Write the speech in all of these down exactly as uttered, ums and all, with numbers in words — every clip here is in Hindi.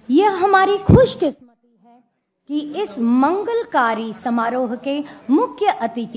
यह हमारी खुशकिस्मती है कि इस मंगलकारी समारोह के मुख्य अतिथि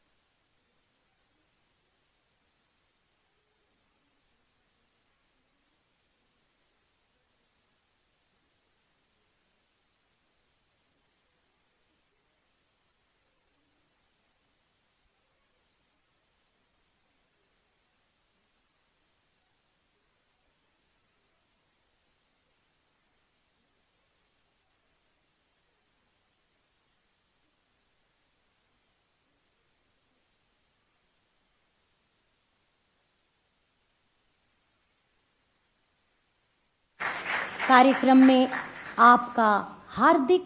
कार्यक्रम में आपका हार्दिक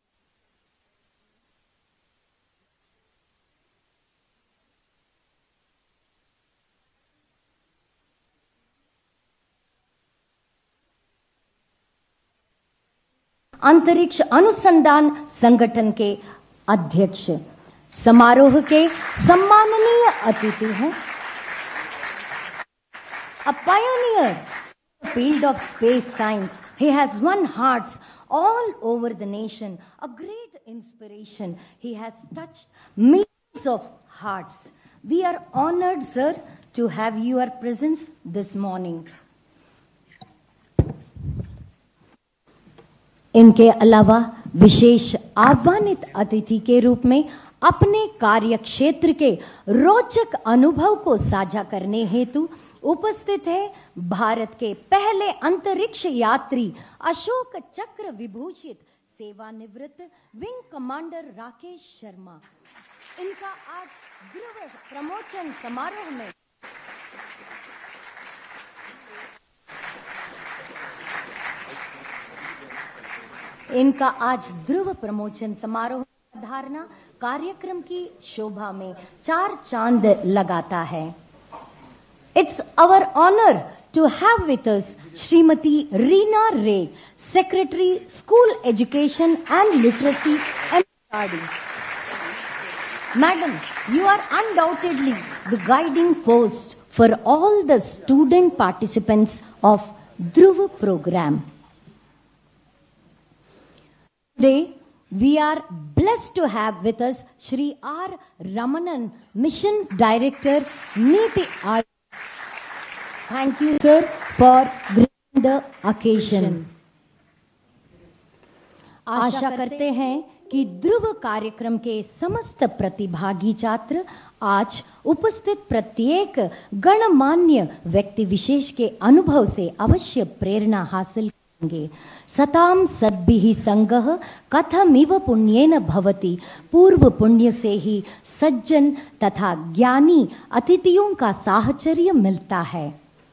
अंतरिक्ष अनुसंधान संगठन के अध्यक्ष समारोह के सम्माननीय अतिथि हैं, a pioneer field of space science. He has won hearts all over the nation, a great inspiration. He has touched millions of hearts. We are honored, sir, to have your presence this morning. इनके अलावा विशेष आह्वानित अतिथि के रूप में अपने कार्य क्षेत्र के रोचक अनुभव को साझा करने हेतु उपस्थित है भारत के पहले अंतरिक्ष यात्री अशोक चक्र विभूषित सेवानिवृत्त विंग कमांडर राकेश शर्मा। इनका आज ध्रुव प्रमोचन समारोह में इनका आज ध्रुव प्रमोचन समारोह धारणा कार्यक्रम की शोभा में चार चांद लगाता है। It's our honor to have with us Srimati Reena Ray, Secretary, School Education and Literacy, M R D. Madam, you are undoubtedly the guiding post for all the student participants of Dhruv program. Today, we are blessed to have with us Shri R. Ramanan, Mission Director, Niti Ayog. Thank you, sir, for gracing the occasion. आशा करते हैं कि ध्रुव कार्यक्रम के समस्त प्रतिभागी छात्र आज उपस्थित प्रत्येक गणमान्य व्यक्ति विशेष के अनुभव से अवश्य प्रेरणा हासिल करेंगे। सताम सद्भिः संगः कथमिव पुण्येन भवति। पूर्व पुण्य से ही सज्जन तथा ज्ञानी अतिथियों का साहचर्य मिलता है।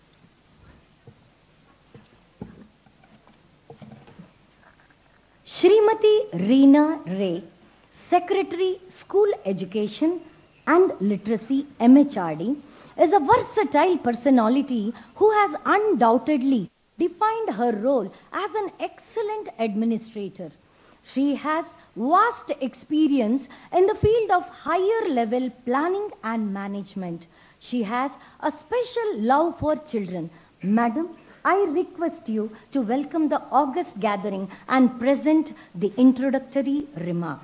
Srimati Reena Ray, Secretary, School Education and Literacy, M H R D, is a versatile personality who has undoubtedly defined her role as an excellent administrator. She has vast experience in the field of higher level planning and management. She has a special love for children. Madam, I request you to welcome the august gathering and present the introductory remarks.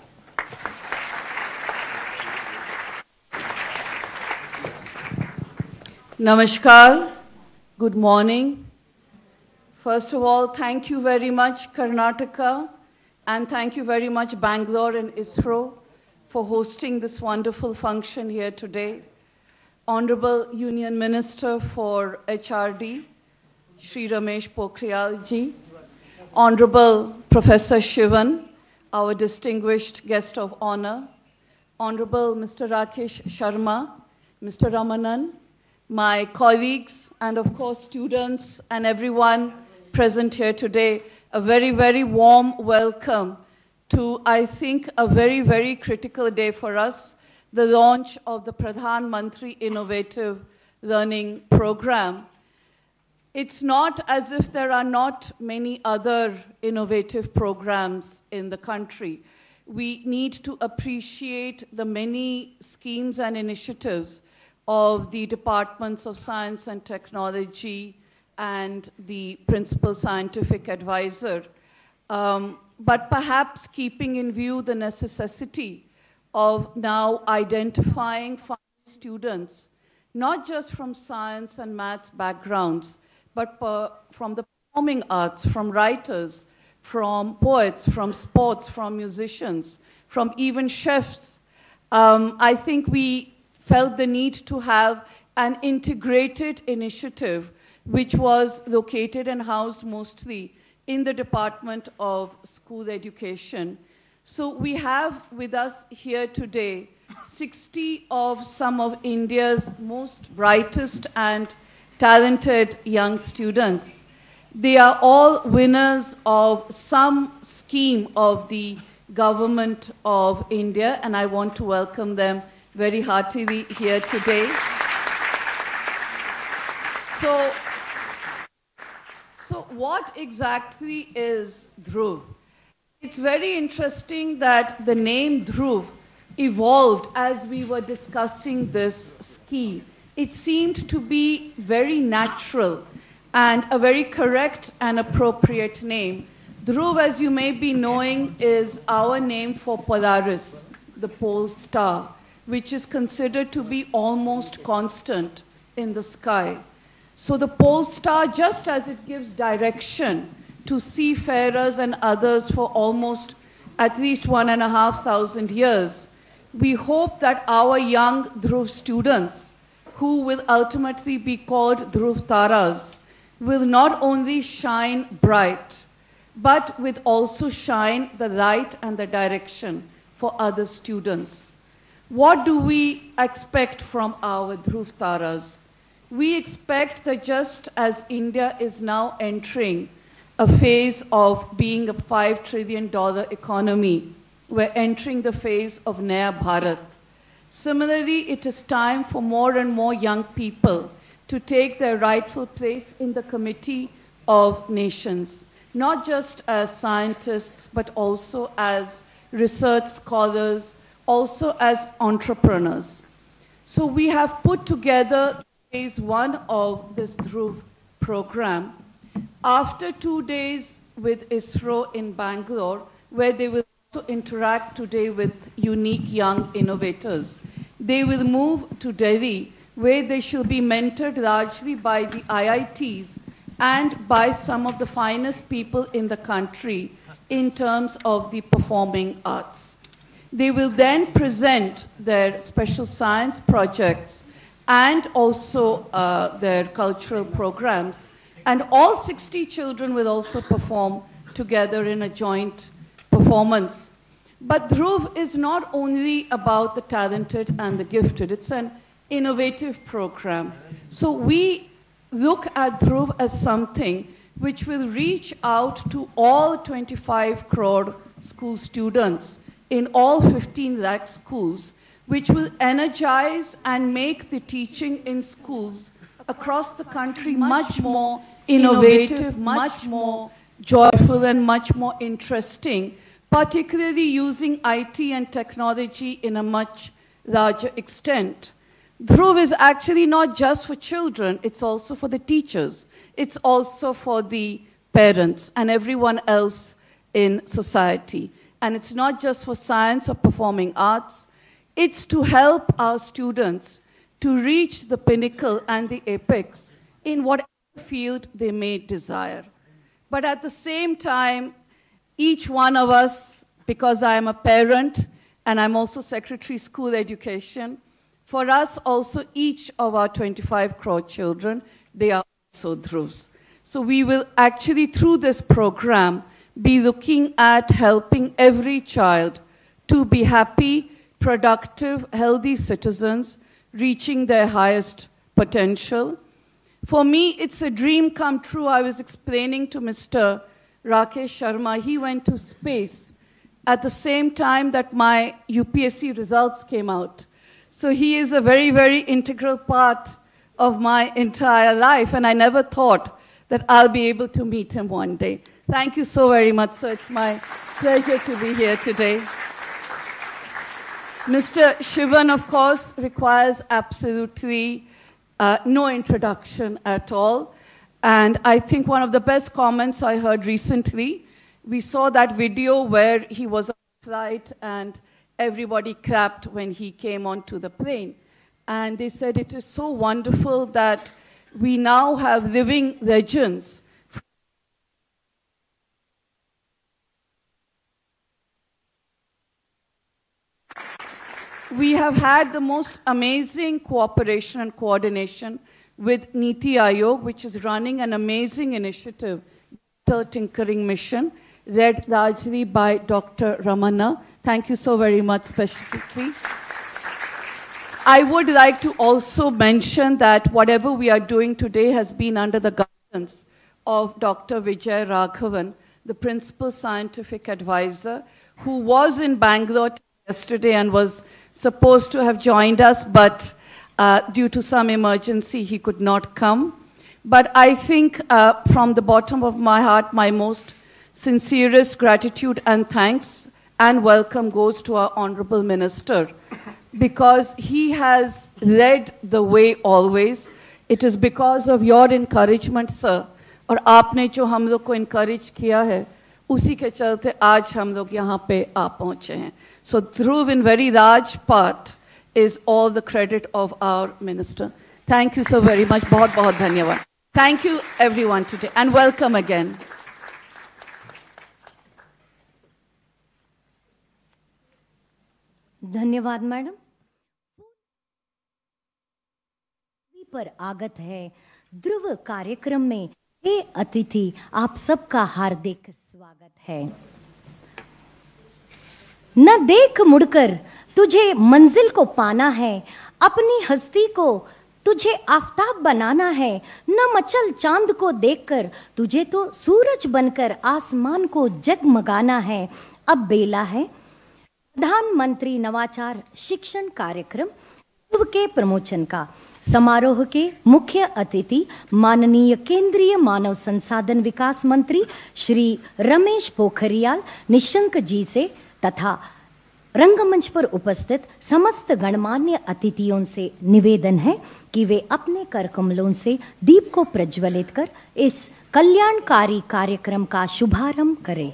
Namaskar, good morning. First of all, thank you very much Karnataka and thank you very much Bangalore and ISRO for hosting this wonderful function here today. Honorable Union Minister for H R D, Shri Ramesh Pokhriyal ji, Honorable Professor Shivan, our distinguished guest of honor, Honorable Mister Rakesh Sharma, Mister Ramanan, my colleagues and of course students and everyone present here today, a very, very warm welcome to, I think, a very, very critical day for us, the launch of the Pradhan Mantri Innovative Learning Program. It's not as if there are not many other innovative programs in the country. We need to appreciate the many schemes and initiatives of the Departments of Science and Technology and the principal scientific advisor. Um, but perhaps keeping in view the necessity of now identifying students, not just from science and maths backgrounds, but per, from the performing arts, from writers, from poets, from sports, from musicians, from even chefs. Um, I think we felt the need to have an integrated initiative which was located and housed mostly in the Department of School Education. So we have with us here today sixty of some of India's most brightest and talented young students. They are all winners of some scheme of the government of India, and I want to welcome them very heartily here today. So, so what exactly is DHRUV? It's very interesting that the name DHRUV evolved as we were discussing this scheme. It seemed to be very natural and a very correct and appropriate name. DHRUV, as you may be knowing, is our name for Polaris, the pole star, which is considered to be almost constant in the sky. So the pole star, just as it gives direction to seafarers and others for almost at least one and a half thousand years, we hope that our young DHRUV students, who will ultimately be called DHRUV Taras, will not only shine bright, but will also shine the light and the direction for other students. What do we expect from our DHRUV Taras? We expect that just as India is now entering a phase of being a five trillion dollar economy, we're entering the phase of Naya Bharat. Similarly, it is time for more and more young people to take their rightful place in the Committee of Nations, not just as scientists, but also as research scholars, also as entrepreneurs. So we have put together phase one of this DHRUV program. After two days with ISRO in Bangalore, where they will also interact today with unique young innovators, they will move to Delhi, where they shall be mentored largely by the I I Ts and by some of the finest people in the country in terms of the performing arts. They will then present their special science projects and also uh, their cultural programs. And all sixty children will also perform together in a joint performance. But DHRUV is not only about the talented and the gifted. It's an innovative program. So we look at DHRUV as something which will reach out to all twenty-five crore school students in all fifteen lakh schools, which will energize and make the teaching in schools across the country much more innovative, much more joyful, and much more interesting, particularly using I T and technology in a much larger extent. DHRUV is actually not just for children, it's also for the teachers. It's also for the parents and everyone else in society. And it's not just for science or performing arts, it's to help our students to reach the pinnacle and the apex in whatever field they may desire. But at the same time, each one of us, because I am a parent and I'm also Secretary School Education, for us also each of our twenty-five crore children, they are also DHRUVs. So we will actually, through this program, be looking at helping every child to be happy, productive, healthy citizens, reaching their highest potential. For me, it's a dream come true. I was explaining to Mister Rakesh Sharma, he went to space at the same time that my U P S C results came out. So he is a very, very integral part of my entire life, and I never thought that I'll be able to meet him one day. Thank you so very much, sir. It's my pleasure to be here today. Mister Shivan, of course, requires absolutely uh, no introduction at all. And I think one of the best comments I heard recently, we saw that video where he was on flight and everybody clapped when he came onto the plane. And they said it is so wonderful that we now have living legends. We have had the most amazing cooperation and coordination with Niti Aayog, which is running an amazing initiative, the Tinkering Mission, led largely by Doctor Ramana. Thank you so very much specifically. I would like to also mention that whatever we are doing today has been under the guidance of Doctor Vijay Raghavan, the Principal Scientific Advisor, who was in Bangalore yesterday and was supposed to have joined us, but uh, due to some emergency, he could not come. But I think uh, from the bottom of my heart, my most sincerest gratitude and thanks and welcome goes to our Honorable Minister, because he has led the way always. It is because of your encouragement, sir, और आपने जो हम लोग को encourage किया है, उसी के चलते आज हम लोग यहाँ पे आ पहुँचे हैं. So Dhruv, in very large part, is all the credit of our minister. Thank you so very much. बहुत बहुत धन्यवाद. Thank you everyone today and welcome again. धन्यवाद मैडम. पर आगत है ध्रुव कार्यक्रम में. हे अतिथि, आप सबका हार्दिक स्वागत है. न देख मुड़कर तुझे मंजिल को पाना है, अपनी हस्ती को तुझे आफताब बनाना है. न मचल चांद को देखकर तुझे तो सूरज बनकर आसमान को जगमगाना है. अब बेला है प्रधानमंत्री नवाचार शिक्षण कार्यक्रम के प्रमोशन का. समारोह के मुख्य अतिथि माननीय केंद्रीय मानव संसाधन विकास मंत्री श्री रमेश पोखरियाल निशंक जी से तथा रंगमंच पर उपस्थित समस्त गणमान्य अतिथियों से निवेदन है कि वे अपने कर कमलों से दीप को प्रज्वलित कर इस कल्याणकारी कार्यक्रम का शुभारंभ करें.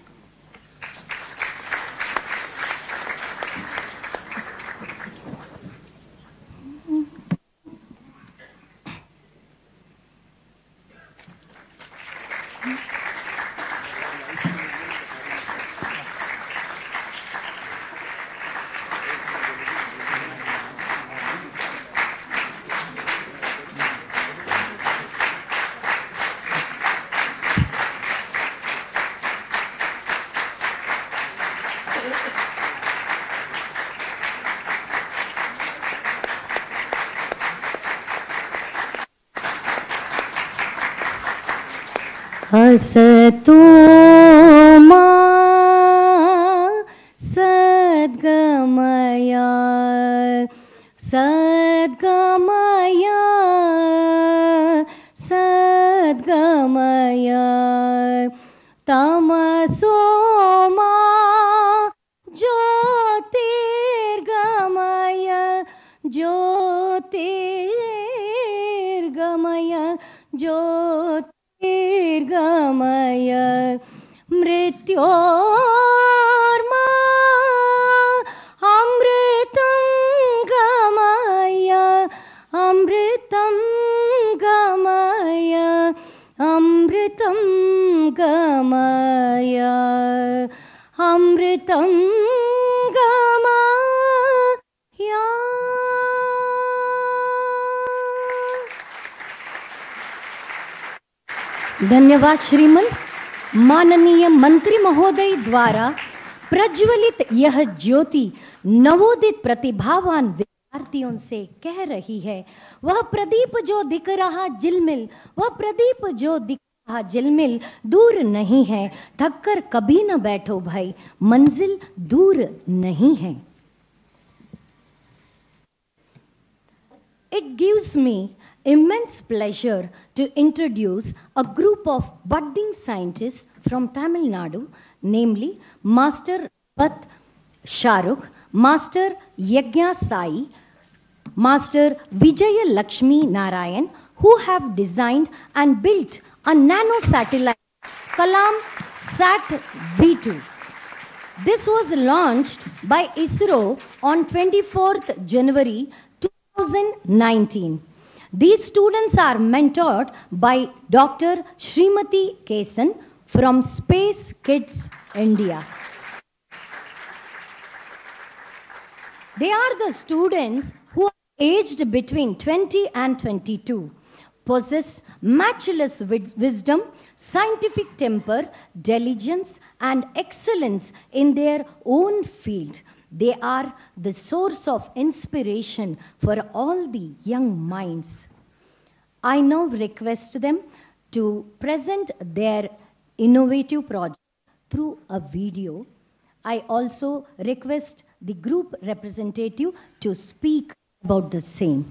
हसतु मां सद्गमय सद्गमय सद्गमय तमसो मां ज्योतिर्गमय ज्योतिर्गमय ज्योति गमय मृत्योर्मा अमृतं गमय अमृतं गमय अमृतं गमय अमृतं गमय. धन्यवाद श्रीमन. माननीय मंत्री महोदय द्वारा प्रज्वलित यह ज्योति नवोदित प्रतिभावान विद्यार्थियों से कह रही है, वह प्रदीप जो दिख रहा झिलमिल, वह प्रदीप जो दिख रहा झिलमिल दूर नहीं है. थककर कभी न बैठो भाई, मंजिल दूर नहीं है. It gives me immense pleasure to introduce a group of budding scientists from Tamil Nadu, namely Master Pat Shahrukh, Master Yajna Sai, Master Vijaya Lakshmi Narayan, who have designed and built a nano satellite, Kalam Sat V two. This was launched by ISRO on twenty-fourth January two thousand nineteen. These students are mentored by Doctor Srimati Kesan from Space Kids India. They are the students who are aged between twenty and twenty-two, possess matchless wi- wisdom, scientific temper, diligence, and excellence in their own field. They are the source of inspiration for all the young minds. I now request them to present their innovative project through a video. I also request the group representative to speak about the same.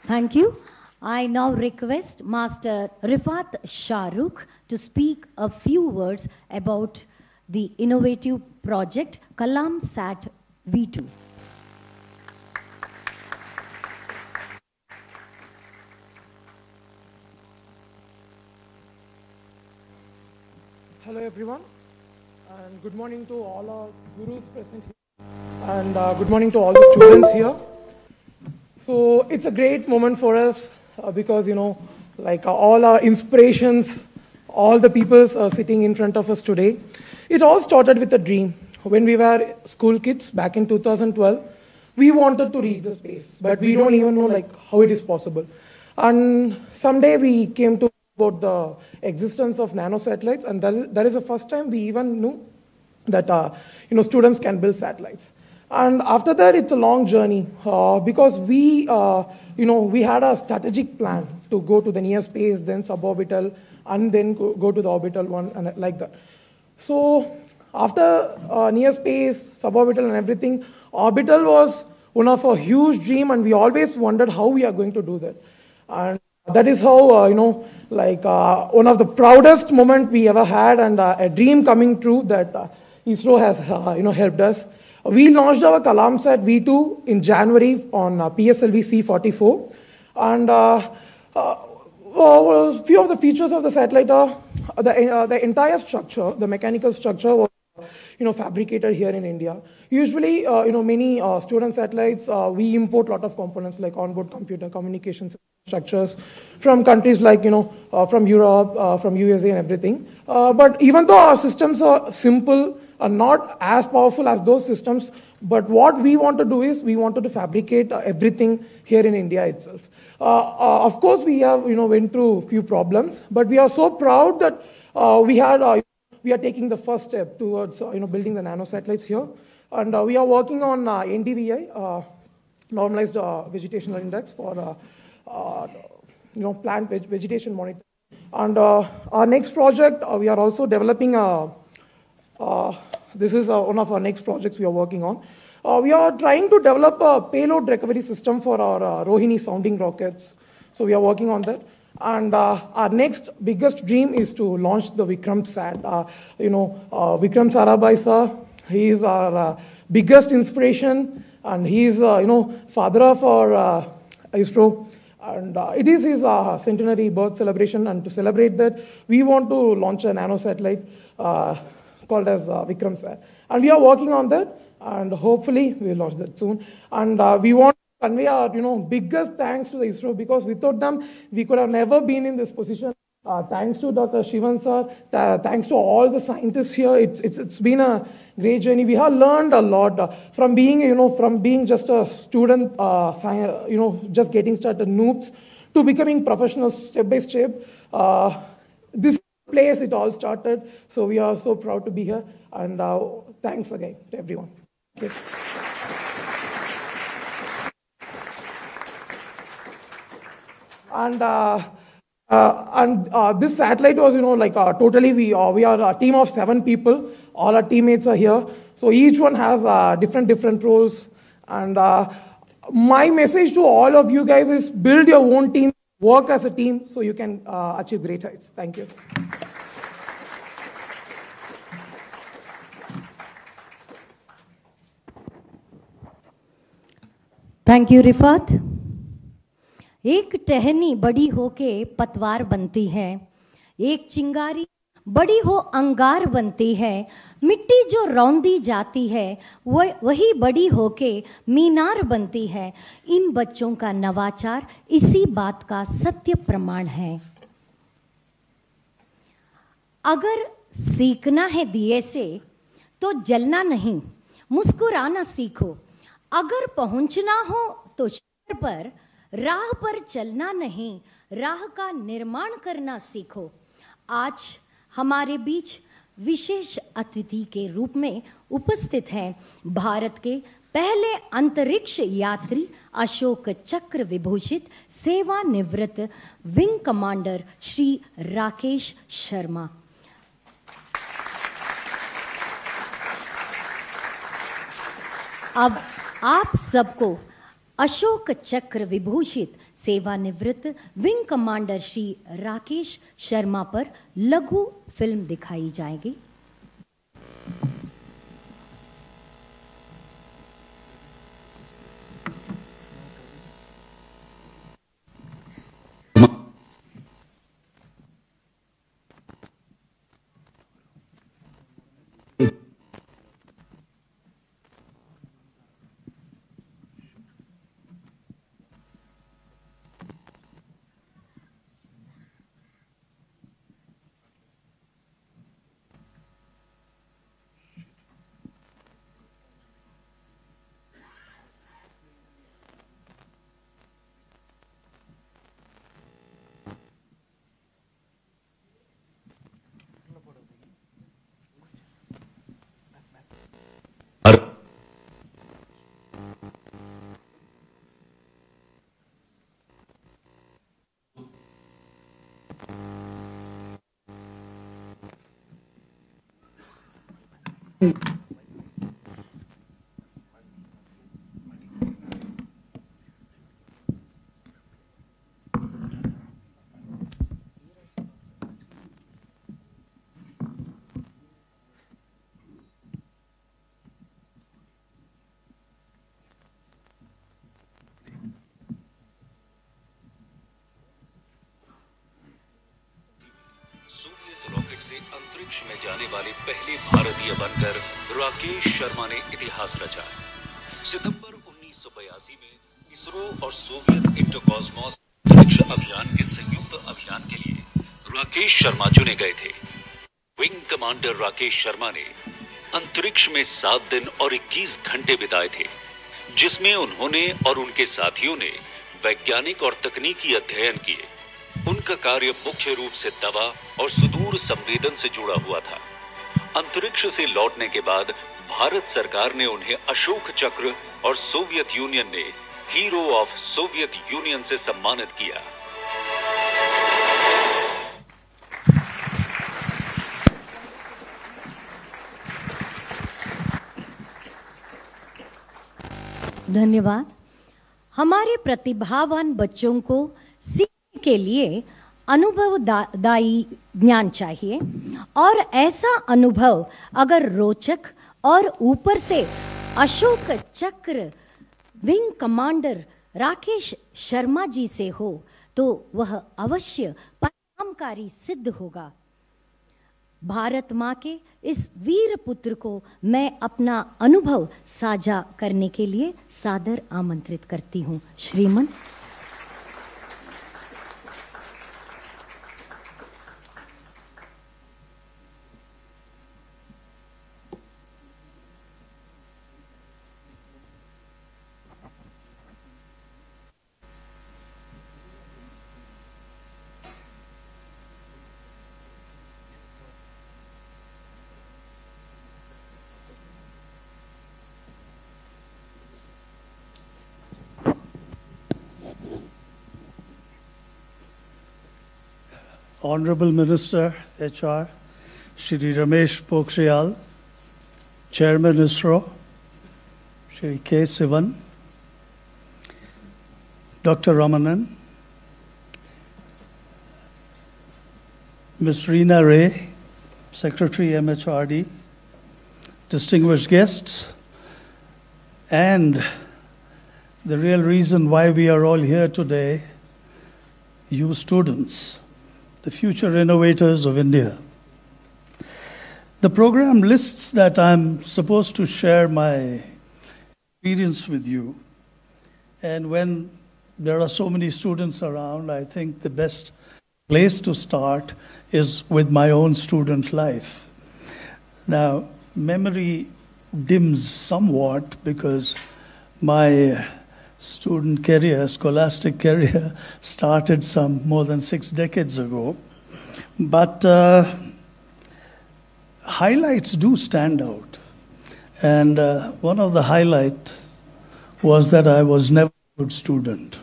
Thank you. I now request Master Rifat Shahrukh to speak a few words about the innovative project Kalam Sat V two. Hello everyone, and good morning to all our gurus present here, and uh, good morning to all the students here. So it's a great moment for us uh, because, you know, like uh, all our inspirations, all the people uh, sitting in front of us today, it all started with a dream. When we were school kids back in two thousand twelve, we wanted to reach the space, but we don't even know like how it is possible. And someday we came to about the existence of nanosatellites, and that is, that is the first time we even knew that uh, you know, students can build satellites. And after that, it's a long journey uh, because we, uh, you know, we had a strategic plan to go to the near space, then suborbital, and then go, go to the orbital one, and like that. So after uh, near space, suborbital, and everything, orbital was one of a huge dream, and we always wondered how we are going to do that. And that is how, uh, you know, like uh, one of the proudest moments we ever had, and uh, a dream coming true that uh, ISRO has, uh, you know, helped us. We launched our KalamSat V two in January on uh, P S L V C forty-four, and uh, uh, a few of the features of the satellite are the, uh, the entire structure, the mechanical structure was, you know, fabricated here in India. Usually, uh, you know, many uh, student satellites, uh, we import a lot of components like onboard computer, communications structures from countries like, you know, uh, from Europe, uh, from U S A and everything. Uh, but even though our systems are simple, are not as powerful as those systems, but what we want to do is we wanted to fabricate uh, everything here in India itself. Uh, uh, of course, we have, you know, went through a few problems, but we are so proud that uh, we had, uh, we are taking the first step towards, uh, you know, building the nanosatellites here. And uh, we are working on uh, N D V I, uh, normalized uh, vegetational index for uh, Uh, you know, plant veg vegetation monitoring. And uh, our next project, uh, we are also developing a, uh, this is uh, one of our next projects we are working on. Uh, we are trying to develop a payload recovery system for our uh, Rohini sounding rockets. So we are working on that. And uh, our next biggest dream is to launch the Vikram Sat. Uh, you know, uh, Vikram Sarabhai sir, he is our uh, biggest inspiration, and he is, uh, you know, father of our uh, ISRO. And uh, it is his uh, centenary birth celebration, and to celebrate that, we want to launch a nanosatellite uh, called as uh, Vikram Sat. And we are working on that, and hopefully we will launch that soon. And uh, we want to convey our, you know, biggest thanks to the ISRO, because without them, we could have never been in this position. Uh, thanks to Doctor Shivan sir, th thanks to all the scientists here. It's, it's, it's been a great journey. We have learned a lot uh, from being, you know, from being just a student, uh, science, you know, just getting started noobs, to becoming professionals step by step. Uh, this place, it all started. So we are so proud to be here. And uh, thanks again to everyone. Okay. And uh, Uh, and uh, this satellite was, you know, like uh, totally, we, uh, we are a team of seven people. All our teammates are here. So each one has uh, different, different roles. And uh, my message to all of you guys is build your own team, work as a team so you can uh, achieve great heights. Thank you. Thank you, Rifat. एक टहनी बड़ी होके पतवार बनती है, एक चिंगारी बड़ी हो अंगार बनती है, मिट्टी जो रौंदी जाती है वह वही बड़ी होके मीनार बनती है। इन बच्चों का नवाचार इसी बात का सत्य प्रमाण है। अगर सीखना है दिए से तो जलना नहीं, मुस्कुराना सीखो। अगर पहुंचना हो तो शिखर पर, राह पर चलना नहीं, राह का निर्माण करना सीखो। आज हमारे बीच विशेष अतिथि के रूप में उपस्थित हैं भारत के पहले अंतरिक्ष यात्री, अशोक चक्र विभूषित सेवानिवृत्त विंग कमांडर श्री राकेश शर्मा। अब आप सबको अशोक चक्र विभूषित सेवानिवृत्त विंग कमांडर श्री राकेश शर्मा पर लघु फिल्म दिखाई जाएगी। सोवियत रॉकेट से अंतरिक्ष में जाने वाले पहले भारतीय बनकर राकेश शर्मा ने इतिहास रचा। सितंबर उन्नीस सौ बयासी में इसरो और सोवियत इंटरकॉस्मोस अंतरिक्ष अभियान के संयुक्त अभियान के लिए राकेश शर्मा चुने गए थे। विंग कमांडर राकेश शर्मा ने अंतरिक्ष में सात दिन और इक्कीस घंटे बिताए थे, जिसमें उन्होंने और उनके साथियों ने वैज्ञानिक और तकनीकी अध्ययन किए। उनका कार्य मुख्य रूप से दवा और सुदूर संवेदन से जुड़ा हुआ था। अंतरिक्ष से लौटने के बाद भारत सरकार ने उन्हें अशोक चक्र और सोवियत यूनियन ने हीरो ऑफ सोवियत यूनियन से सम्मानित किया। धन्यवाद। हमारे प्रतिभावान बच्चों को सीखने के लिए अनुभवदायी ज्ञान चाहिए, और ऐसा अनुभव अगर रोचक और ऊपर से अशोक चक्र विंग कमांडर राकेश शर्मा जी से हो तो वह अवश्य परिणामकारी सिद्ध होगा। भारत माँ के इस वीर पुत्र को मैं अपना अनुभव साझा करने के लिए सादर आमंत्रित करती हूँ। श्रीमन। Honorable Minister, H R, Shri Ramesh Pokhriyal, Chairman ISRO, Shri K. Sivan, Doctor Ramanan, Miz Reena Ray, Secretary M H R D, distinguished guests, and the real reason why we are all here today, you students, the future innovators of India. The program lists that I'm supposed to share my experience with you. And when there are so many students around, I think the best place to start is with my own student life. Now, memory dims somewhat because my student career, scholastic career, started some more than six decades ago. But uh, highlights do stand out. And uh, one of the highlights was that I was never a good student.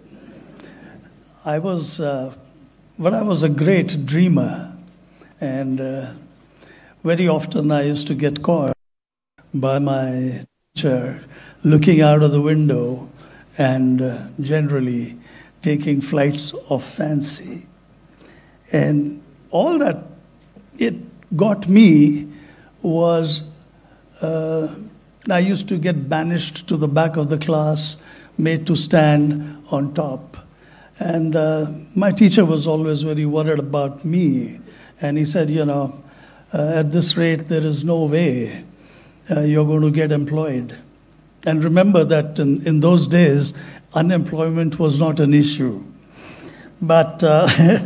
I was, uh, but I was a great dreamer. And uh, very often I used to get caught by my teacher looking out of the window and uh, generally taking flights of fancy. And all that it got me was uh, I used to get banished to the back of the class, made to stand on top. And uh, my teacher was always very worried about me. And he said, you know, uh, at this rate, there is no way uh, you're going to get employed. And remember that in, in those days, unemployment was not an issue. But uh,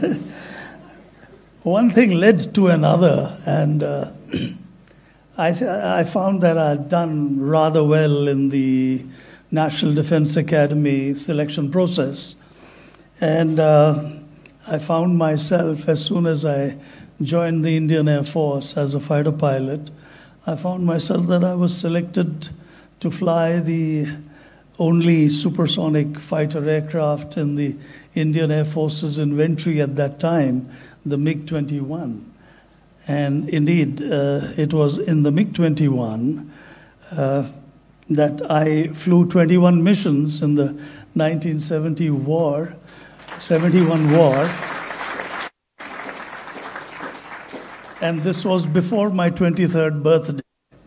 one thing led to another, and uh, I, th I found that I had done rather well in the National Defense Academy selection process. And uh, I found myself, as soon as I joined the Indian Air Force as a fighter pilot, I found myself that I was selected to fly the only supersonic fighter aircraft in the Indian Air Force's inventory at that time, the MiG twenty-one. And indeed, uh, it was in the MiG twenty-one uh, that I flew twenty-one missions in the nineteen seventy war, seventy-one war. And this was before my twenty-third birthday.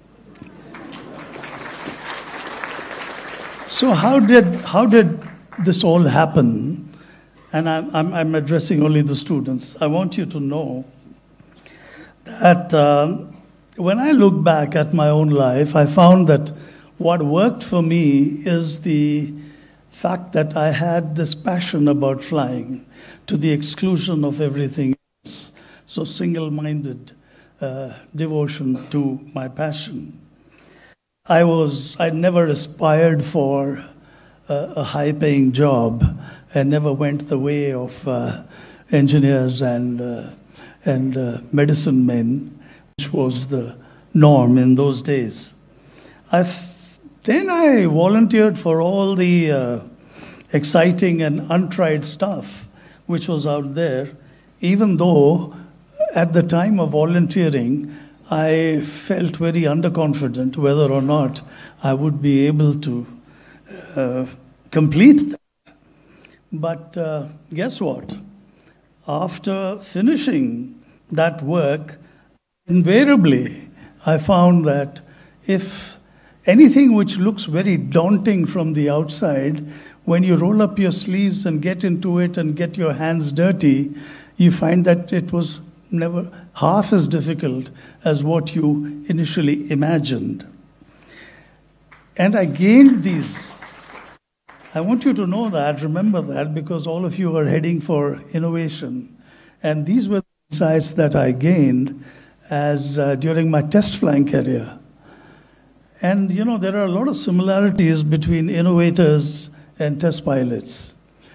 So how did, how did this all happen? And I'm, I'm, I'm addressing only the students. I want you to know that uh, when I look back at my own life, I found that what worked for me is the fact that I had this passion about flying to the exclusion of everything else. So single-minded uh, devotion to my passion. I was, I never aspired for a, a high-paying job and never went the way of uh, engineers and, uh, and uh, medicine men, which was the norm in those days. I've, then I volunteered for all the uh, exciting and untried stuff which was out there, even though at the time of volunteering, I felt very underconfident whether or not I would be able to uh, complete that. But uh, guess what? After finishing that work, invariably, I found that if anything which looks very daunting from the outside, when you roll up your sleeves and get into it and get your hands dirty, you find that it was never half as difficult as what you initially imagined. And I gained these. I want you to know that, remember that, because all of you are heading for innovation. And these were the insights that I gained as uh, during my test flying career. And you know, there are a lot of similarities between innovators and test pilots.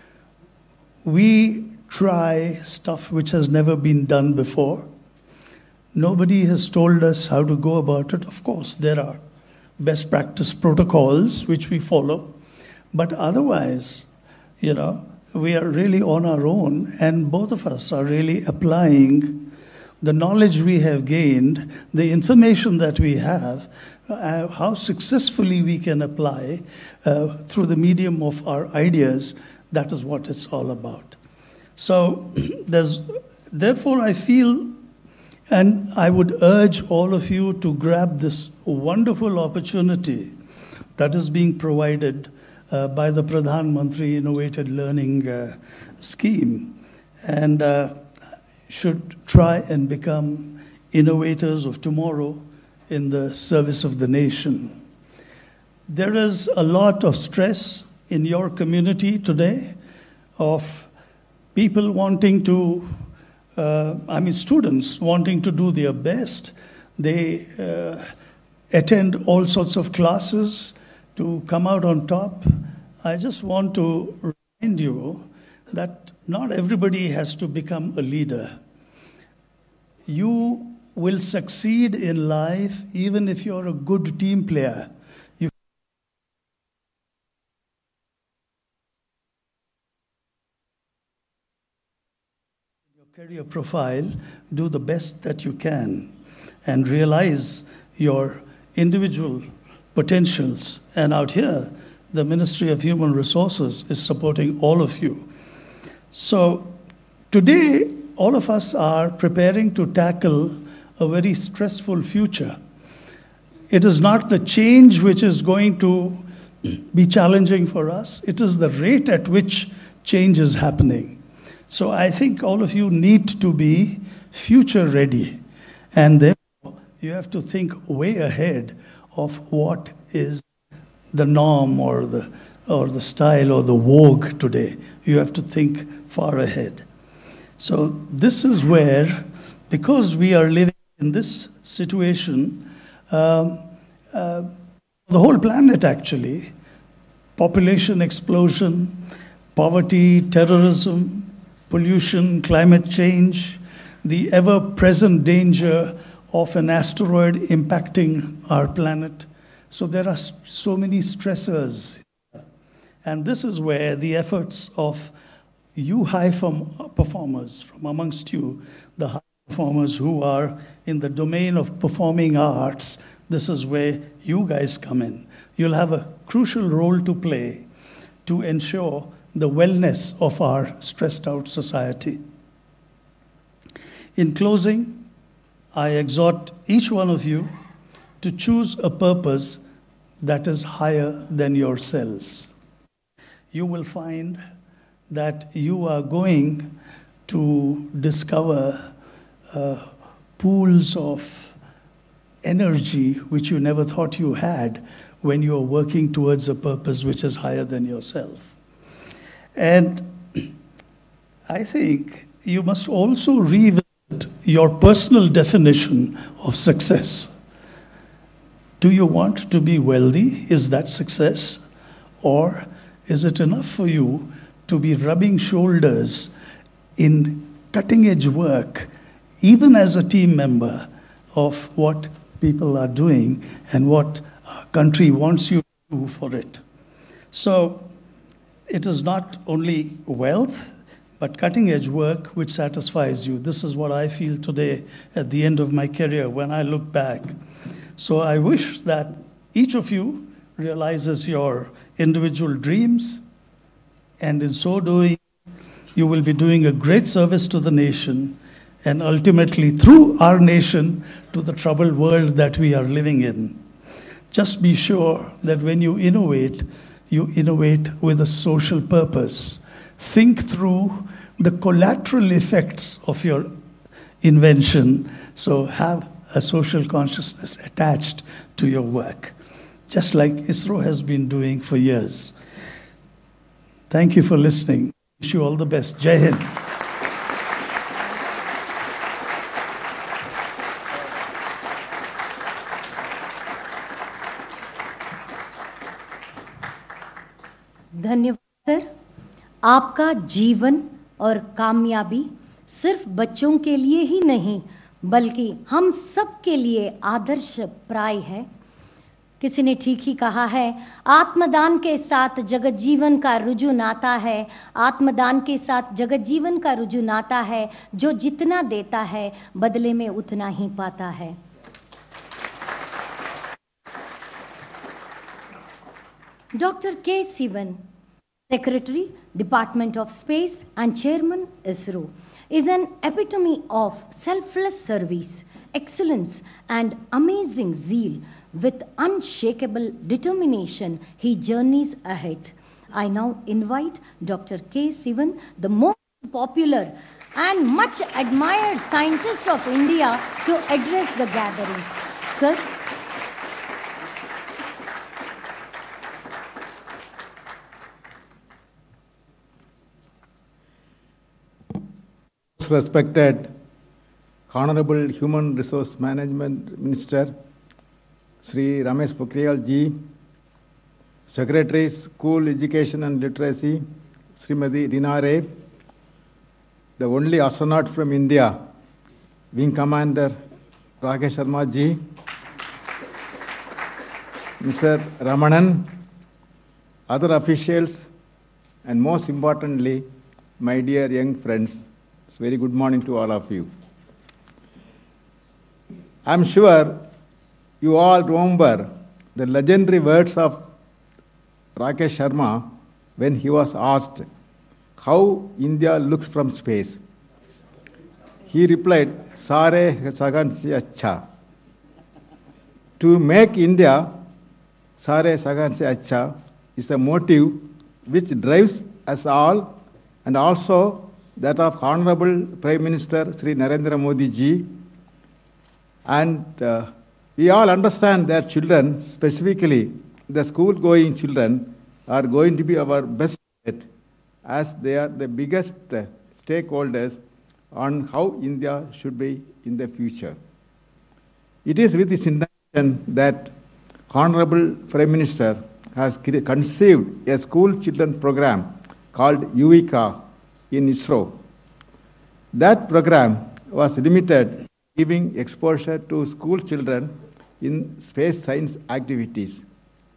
We try stuff which has never been done before. Nobody has told us how to go about it. Of course, there are best practice protocols which we follow, but otherwise, you know, we are really on our own, and both of us are really applying the knowledge we have gained, the information that we have, uh, how successfully we can apply uh, through the medium of our ideas. That is what it's all about. So there's, therefore I feel, and I would urge all of you to grab this wonderful opportunity that is being provided uh, by the Pradhan Mantri Innovated Learning uh, Scheme, and uh, should try and become innovators of tomorrow in the service of the nation. There is a lot of stress in your community today of people wanting to, uh, I mean students wanting to do their best. They uh, attend all sorts of classes to come out on top. I just want to remind you that not everybody has to become a leader. You will succeed in life even if you're a good team player. You career profile, do the best that you can and realize your individual potentials. And out here, the Ministry of Human Resources is supporting all of you. So today, all of us are preparing to tackle a very stressful future. It is not the change which is going to be challenging for us. It is the rate at which change is happening. So I think all of you need to be future ready. And therefore, you have to think way ahead of what is the norm or the, or the style or the vogue today. You have to think far ahead. So this is where, because we are living in this situation, um, uh, the whole planet actually, population explosion, poverty, terrorism, pollution, climate change, the ever-present danger of an asteroid impacting our planet. So there are so many stressors. And this is where the efforts of you high performers from amongst you, the high performers who are in the domain of performing arts, this is where you guys come in. You'll have a crucial role to play to ensure the wellness of our stressed out society. In closing, I exhort each one of you to choose a purpose that is higher than yourselves. You will find that you are going to discover uh, pools of energy which you never thought you had when you are working towards a purpose which is higher than yourself. And I think you must also revisit your personal definition of success. Do you want to be wealthy? Is that success? Or is it enough for you to be rubbing shoulders in cutting-edge work, even as a team member, of what people are doing and what our country wants you to do for it? So it is not only wealth, but cutting-edge work which satisfies you. This is what I feel today at the end of my career when I look back. So I wish that each of you realizes your individual dreams, and in so doing, you will be doing a great service to the nation, and ultimately through our nation to the troubled world that we are living in. Just be sure that when you innovate, you innovate with a social purpose. Think through the collateral effects of your invention, so have a social consciousness attached to your work, just like ISRO has been doing for years. Thank you for listening. Wish you all the best. Jai Hind. धन्यवाद सर। आपका जीवन और कामयाबी सिर्फ बच्चों के लिए ही नहीं बल्कि हम सब के लिए आदर्श प्राय है। किसी ने ठीक ही कहा है, आत्मदान के साथ जगत जीवन का रुजु नाता है, आत्मदान के साथ जगत जीवन का रुजु नाता है, जो जितना देता है बदले में उतना ही पाता है। Doctor K. Sivan, Secretary, Department of Space and Chairman, ISRO, is an epitome of selfless service, excellence and amazing zeal. With unshakable determination, he journeys ahead. I now invite Doctor K. Sivan, the most popular and much admired scientist of India, to address the gathering. Sir. Respected Honorable Human Resource Management Minister Shri Ramesh Pokhriyal ji, Secretary School Education and Literacy Srimati Rina Ray, the only astronaut from India, Wing Commander Rakesh Sharma ji, Mister Ramanan, other officials, and most importantly, my dear young friends. Very good morning to all of you. I'm sure you all remember the legendary words of Rakesh Sharma when he was asked how India looks from space. He replied, Sare Sagan se Acha. To make India Sare Sagan se Acha is a motive which drives us all, and also that of Honorable Prime Minister Shri Narendra Modi ji. And uh, we all understand that children, specifically the school-going children, are going to be our best bet, as they are the biggest uh, stakeholders on how India should be in the future. It is with this intention that Honorable Prime Minister has conceived a school children program called Yuvika in ISRO. That program was limited, giving exposure to school children in space science activities.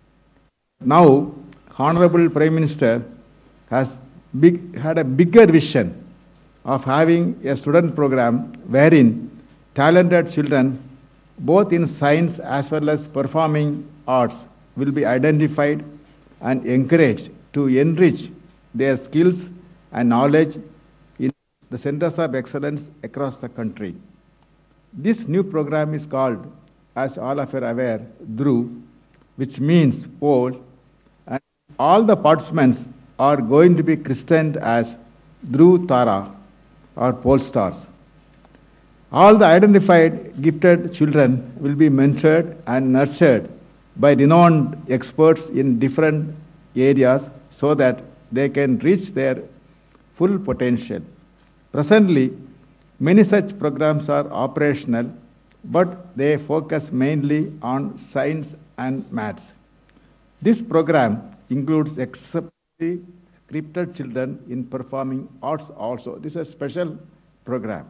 Now, Honorable Prime Minister has big, had a bigger vision of having a student program wherein talented children, both in science as well as performing arts, will be identified and encouraged to enrich their skills and knowledge in the centers of excellence across the country. This new program is called, as all of you are aware, D H R U V, which means pole, and all the participants are going to be christened as Dhruv Tara, or pole stars. All the identified gifted children will be mentored and nurtured by renowned experts in different areas so that they can reach their full potential. Presently, many such programs are operational, but they focus mainly on science and maths. This program includes exceptionally gifted children in performing arts also. This is a special program.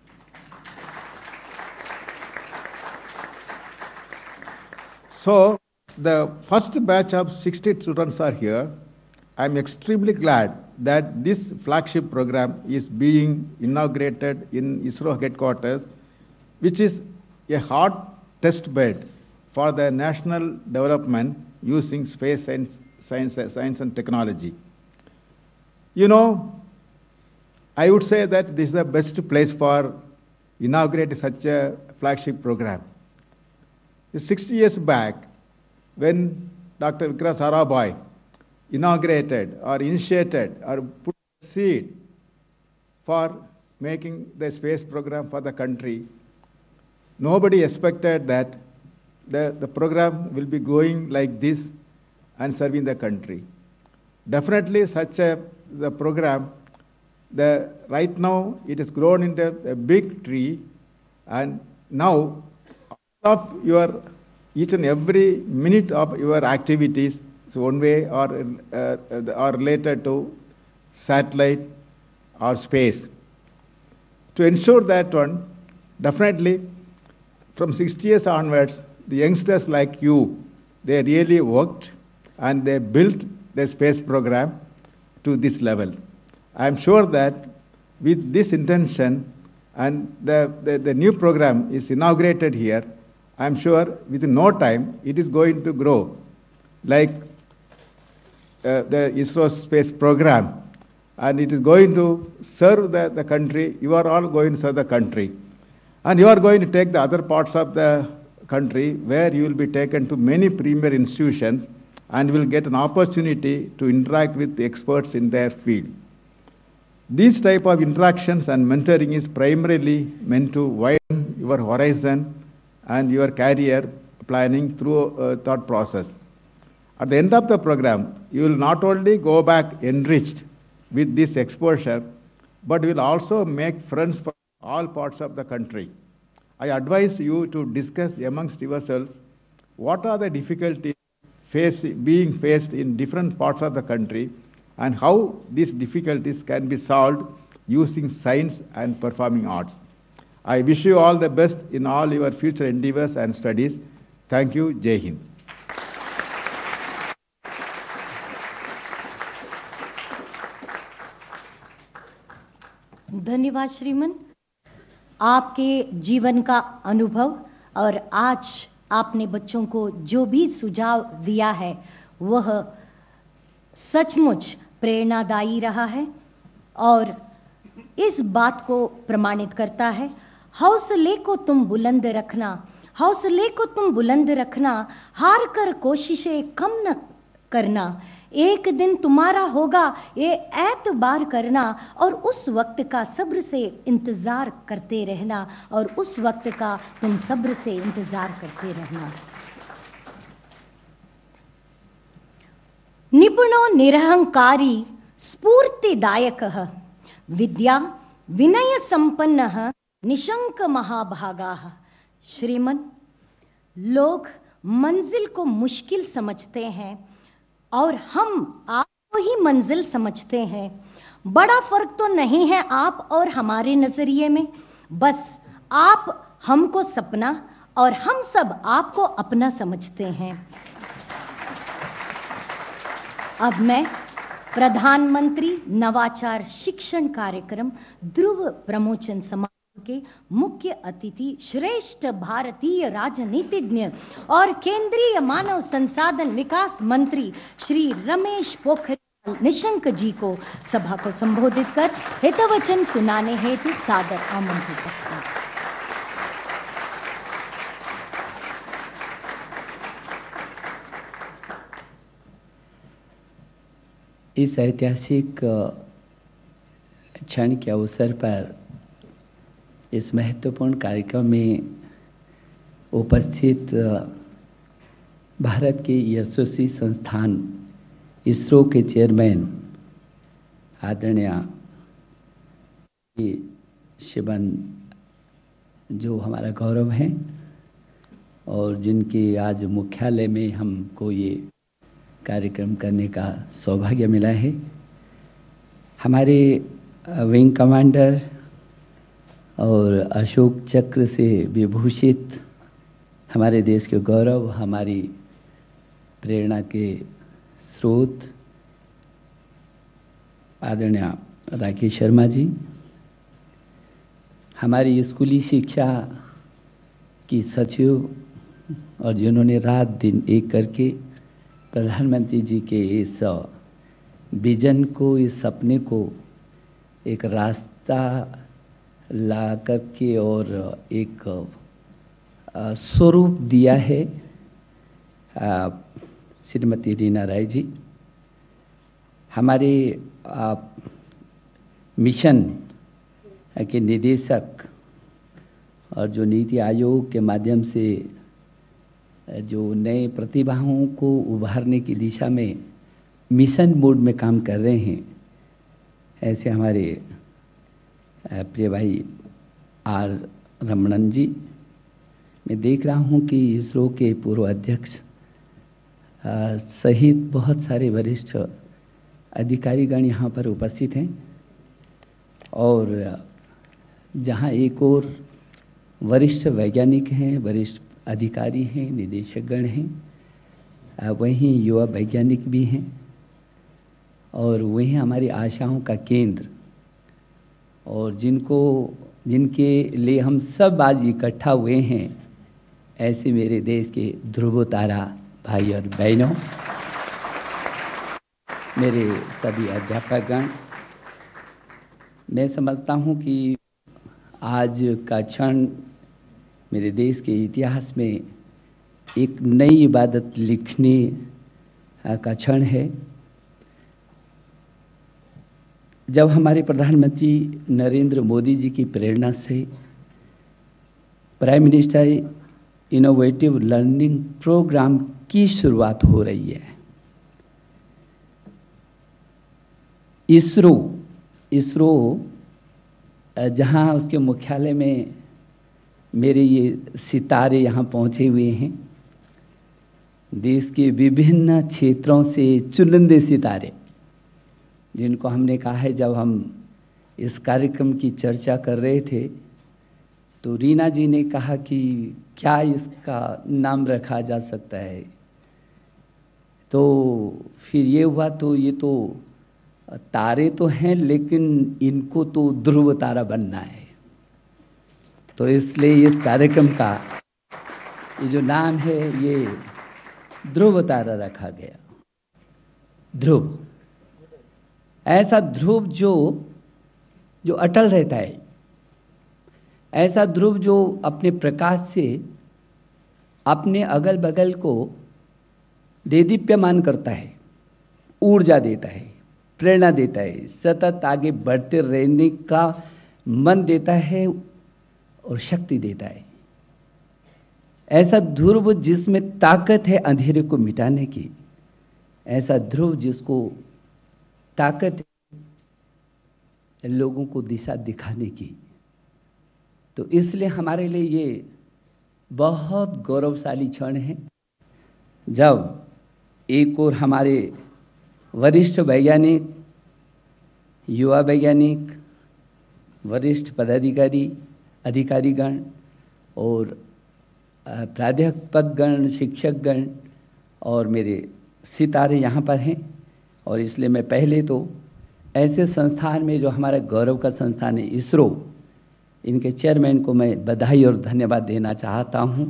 So, the first batch of sixty students are here. I am extremely glad that this flagship program is being inaugurated in ISRO headquarters, which is a hard test bed for the national development using space science, science, science and technology. You know, I would say that this is the best place for inaugurating such a flagship program. sixty years back, when Doctor Vikram Sarabhai inaugurated or initiated or put a seed for making the space program for the country, nobody expected that the, the program will be going like this and serving the country. Definitely such a the program, the, right now it has grown into a big tree, and now all of your each and every minute of your activities, so one way or uh, are related to satellite or space. To ensure that one, definitely from sixty years onwards, the youngsters like you, they really worked and they built the space program to this level. I am sure that with this intention and the, the, the new program is inaugurated here, I am sure within no time it is going to grow like uh, the ISRO space program, and it is going to serve the, the country. You are all going to serve the country, and you are going to take the other parts of the country where you will be taken to many premier institutions and will get an opportunity to interact with the experts in their field. These type of interactions and mentoring is primarily meant to widen your horizon and your career planning through a thought process. At the end of the program, you will not only go back enriched with this exposure, but will also make friends from all parts of the country. I advise you to discuss amongst yourselves what are the difficulties face, being faced in different parts of the country and how these difficulties can be solved using science and performing arts. I wish you all the best in all your future endeavors and studies. Thank you. Jai Hind. धन्यवाद श्रीमान, आपके जीवन का अनुभव और आज आपने बच्चों को जो भी सुझाव दिया है वह सचमुच प्रेरणादायी रहा है और इस बात को प्रमाणित करता है। हौसले को तुम बुलंद रखना, हौसले को तुम बुलंद रखना, हार कर कोशिशें कम न करना, एक दिन तुम्हारा होगा ये एतबार करना, और उस वक्त का सब्र से इंतजार करते रहना, और उस वक्त का तुम सब्र से इंतजार करते रहना। निपुणो निरहंकारी स्फूर्तिदायकः विद्या विनय संपन्नः निशंक महाभागाः। श्रीमन, लोग मंजिल को मुश्किल समझते हैं और हम आपको ही मंजिल समझते हैं। बड़ा फर्क तो नहीं है आप और हमारे नजरिए में, बस आप हमको सपना और हम सब आपको अपना समझते हैं। अब मैं प्रधानमंत्री नवाचार शिक्षण कार्यक्रम ध्रुव प्रमोचन समारोह के मुख्य अतिथि श्रेष्ठ भारतीय राजनीतिज्ञ और केंद्रीय मानव संसाधन विकास मंत्री श्री रमेश पोखरियाल निशंक जी को सभा को संबोधित कर हितवचन सुनाने हेतु सादर आमंत्रित करता हूं। इस ऐतिहासिक क्षण के अवसर पर इस महत्वपूर्ण कार्यक्रम में उपस्थित भारत के यशस्वी संस्थान इसरो के चेयरमैन आदरणीय शिवन, जो हमारा गौरव है और जिनके आज मुख्यालय में हमको ये कार्यक्रम करने का सौभाग्य मिला है। हमारे विंग कमांडर और अशोक चक्र से विभूषित हमारे देश के गौरव, हमारी प्रेरणा के स्रोत आदरणीय राकेश शर्मा जी, हमारी स्कूली शिक्षा की सचिव और जिन्होंने रात दिन एक करके प्रधानमंत्री जी के इस विजन को, इस सपने को एक रास्ता ला करके और एक स्वरूप दिया है, श्रीमती रीना राय जी, हमारे मिशन के निदेशक और जो नीति आयोग के माध्यम से जो नए प्रतिभाओं को उभारने की दिशा में मिशन मोड में काम कर रहे हैं, ऐसे हमारे प्रिय भाई आर रमणन जी। मैं देख रहा हूं कि इसरो के पूर्व अध्यक्ष सहित बहुत सारे वरिष्ठ अधिकारीगण यहाँ पर उपस्थित हैं, और जहाँ एक और वरिष्ठ वैज्ञानिक हैं, वरिष्ठ अधिकारी हैं, निदेशकगण हैं, वहीं युवा वैज्ञानिक भी हैं, और वहीं हमारी आशाओं का केंद्र, और जिनको जिनके लिए हम सब आज इकट्ठा हुए हैं, ऐसे मेरे देश के ध्रुव तारा भाई और बहनों, मेरे सभी अध्यापकगण, मैं समझता हूं कि आज का क्षण मेरे देश के इतिहास में एक नई इबादत लिखने का क्षण है, जब हमारे प्रधानमंत्री नरेंद्र मोदी जी की प्रेरणा से prime minister innovative learning programme की शुरुआत हो रही है। इसरो इसरो जहां उसके मुख्यालय में मेरे ये सितारे यहाँ पहुंचे हुए हैं, देश के विभिन्न क्षेत्रों से चुनिंदे सितारे, जिनको हमने कहा है, जब हम इस कार्यक्रम की चर्चा कर रहे थे तो रीना जी ने कहा कि क्या इसका नाम रखा जा सकता है, तो फिर ये हुआ, तो ये तो तारे तो हैं लेकिन इनको तो ध्रुव तारा बनना है, तो इसलिए इस कार्यक्रम का ये जो नाम है ये ध्रुव तारा रखा गया। ध्रुव, ऐसा ध्रुव जो जो अटल रहता है, ऐसा ध्रुव जो अपने प्रकाश से अपने अगल बगल को देदीप्यमान करता है, ऊर्जा देता है, प्रेरणा देता है, सतत आगे बढ़ते रहने का मन देता है और शक्ति देता है। ऐसा ध्रुव जिसमें ताकत है अंधेरे को मिटाने की, ऐसा ध्रुव जिसको ताकत है लोगों को दिशा दिखाने की। तो इसलिए हमारे लिए ये बहुत गौरवशाली क्षण है जब एक और हमारे वरिष्ठ वैज्ञानिक, युवा वैज्ञानिक, वरिष्ठ पदाधिकारी, अधिकारीगण और प्राध्यापकगण, शिक्षकगण और मेरे सितारे यहाँ पर हैं। और इसलिए मैं पहले तो ऐसे संस्थान में जो हमारा गौरव का संस्थान है इसरो, इनके चेयरमैन को मैं बधाई और धन्यवाद देना चाहता हूँ।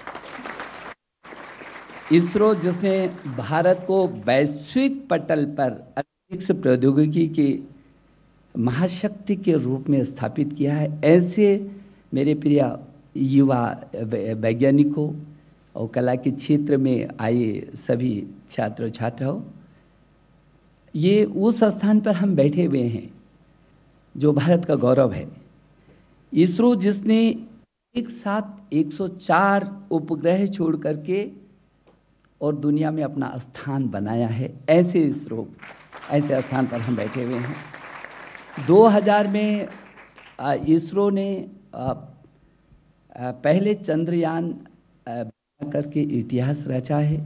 इसरो जिसने भारत को वैश्विक पटल पर अंतरिक्ष प्रौद्योगिकी के महाशक्ति के रूप में स्थापित किया है, ऐसे मेरे प्रिय युवा वैज्ञानिकों और कला के क्षेत्र में आए सभी छात्र छात्राओं, ये उस स्थान पर हम बैठे हुए हैं जो भारत का गौरव है। इसरो जिसने एक साथ एक सौ चार उपग्रह छोड़ करके और दुनिया में अपना स्थान बनाया है, ऐसे इसरो, ऐसे स्थान पर हम बैठे हुए हैं। दो हज़ार में इसरो ने पहले चंद्रयान करके इतिहास रचा है।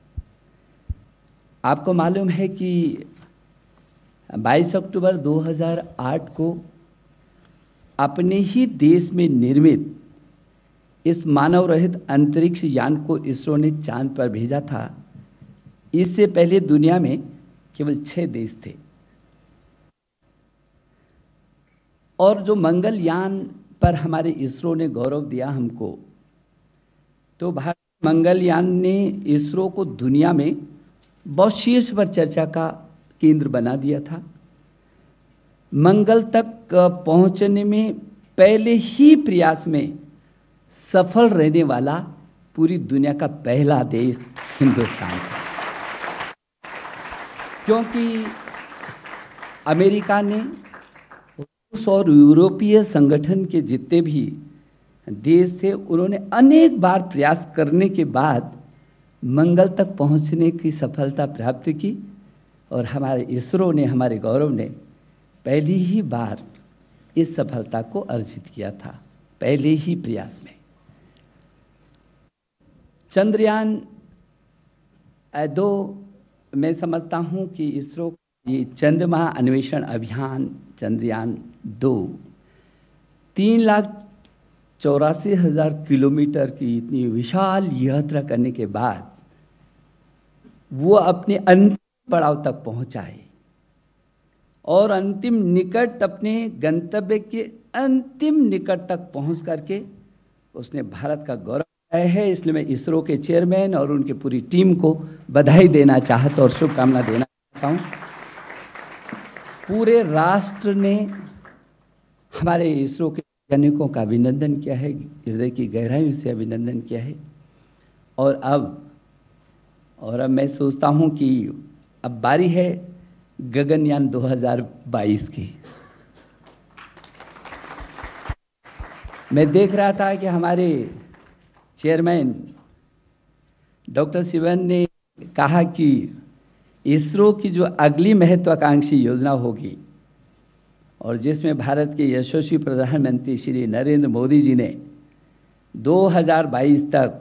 आपको मालूम है कि बाईस अक्टूबर दो हज़ार आठ को अपने ही देश में निर्मित इस मानव रहित अंतरिक्ष यान को इसरो ने चांद पर भेजा था। इससे पहले दुनिया में केवल छह देश थे। और जो मंगलयान पर हमारे इसरो ने गौरव दिया हमको, तो भारत मंगलयान ने इसरो को दुनिया में बहुत शीर्ष पर चर्चा का केंद्र बना दिया था। मंगल तक पहुंचने में पहले ही प्रयास में सफल रहने वाला पूरी दुनिया का पहला देश हिंदुस्तान था, क्योंकि अमेरिका ने रूस और यूरोपीय संगठन के जितने भी देश थे, उन्होंने अनेक बार प्रयास करने के बाद मंगल तक पहुंचने की सफलता प्राप्त की और हमारे इसरो ने, हमारे गौरव ने पहली ही बार इस सफलता को अर्जित किया था, पहले ही प्रयास में। चंद्रयान दो, मैं समझता हूं कि इसरो ये चंद्रमा अन्वेषण अभियान चंद्रयान दो तीन लाख चौरासी हजार किलोमीटर की इतनी विशाल यात्रा करने के बाद वो अपने अंतिम पड़ाव तक पहुंचा है और अंतिम निकट, अपने गंतव्य के अंतिम निकट तक पहुंच करके उसने भारत का गौरव बढ़ाया है। इसलिए मैं इसरो के चेयरमैन और उनकी पूरी टीम को बधाई देना चाहता और शुभकामना देना चाहता हूं। पूरे राष्ट्र ने हमारे इसरो के वैज्ञानिकों का अभिनंदन किया है, हृदय की गहराइयों से अभिनंदन किया है। और अब और अब मैं सोचता हूं कि अब बारी है गगनयान दो हज़ार बाईस की। मैं देख रहा था कि हमारे चेयरमैन डॉक्टर शिवन ने कहा कि इसरो की जो अगली महत्वाकांक्षी योजना होगी और जिसमें भारत के यशस्वी प्रधानमंत्री श्री नरेंद्र मोदी जी ने दो हज़ार बाईस तक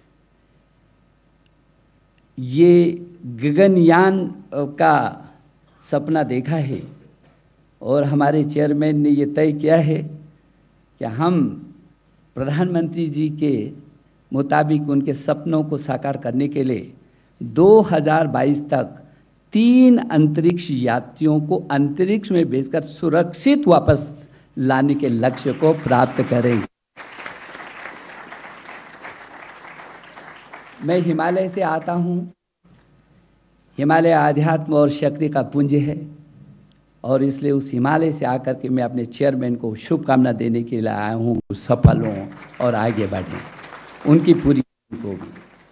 ये गगनयान का सपना देखा है और हमारे चेयरमैन ने ये तय किया है कि हम प्रधानमंत्री जी के मुताबिक उनके सपनों को साकार करने के लिए दो हज़ार बाईस तक तीन अंतरिक्ष यात्रियों को अंतरिक्ष में भेजकर सुरक्षित वापस लाने के लक्ष्य को प्राप्त करेंगे। मैं हिमालय से आता हूं। हिमालय आध्यात्म और शक्ति का पुंज है और इसलिए उस हिमालय से आकर के मैं अपने चेयरमैन को शुभकामना देने के लिए आया हूँ, सफल हों और आगे बढ़ें उनकी पूरी को भी।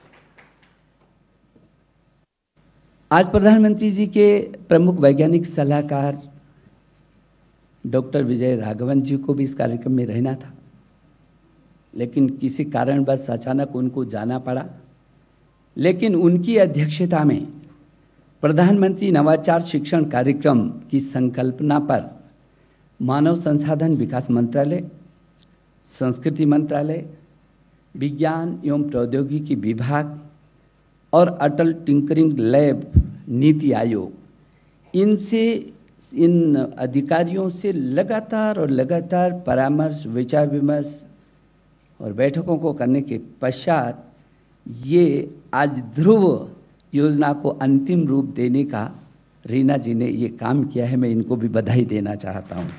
आज प्रधानमंत्री जी के प्रमुख वैज्ञानिक सलाहकार डॉक्टर विजय राघवन जी को भी इस कार्यक्रम में रहना था, लेकिन किसी कारणवश अचानक उनको जाना पड़ा। लेकिन उनकी अध्यक्षता में प्रधानमंत्री नवाचार शिक्षण कार्यक्रम की संकल्पना पर मानव संसाधन विकास मंत्रालय, संस्कृति मंत्रालय, विज्ञान एवं प्रौद्योगिकी विभाग और अटल टिंकरिंग लैब नीति आयोग, इनसे इन अधिकारियों से लगातार और लगातार परामर्श, विचार विमर्श और बैठकों को करने के पश्चात ये आज ध्रुव योजना को अंतिम रूप देने का रीना जी ने ये काम किया है। मैं इनको भी बधाई देना चाहता हूं।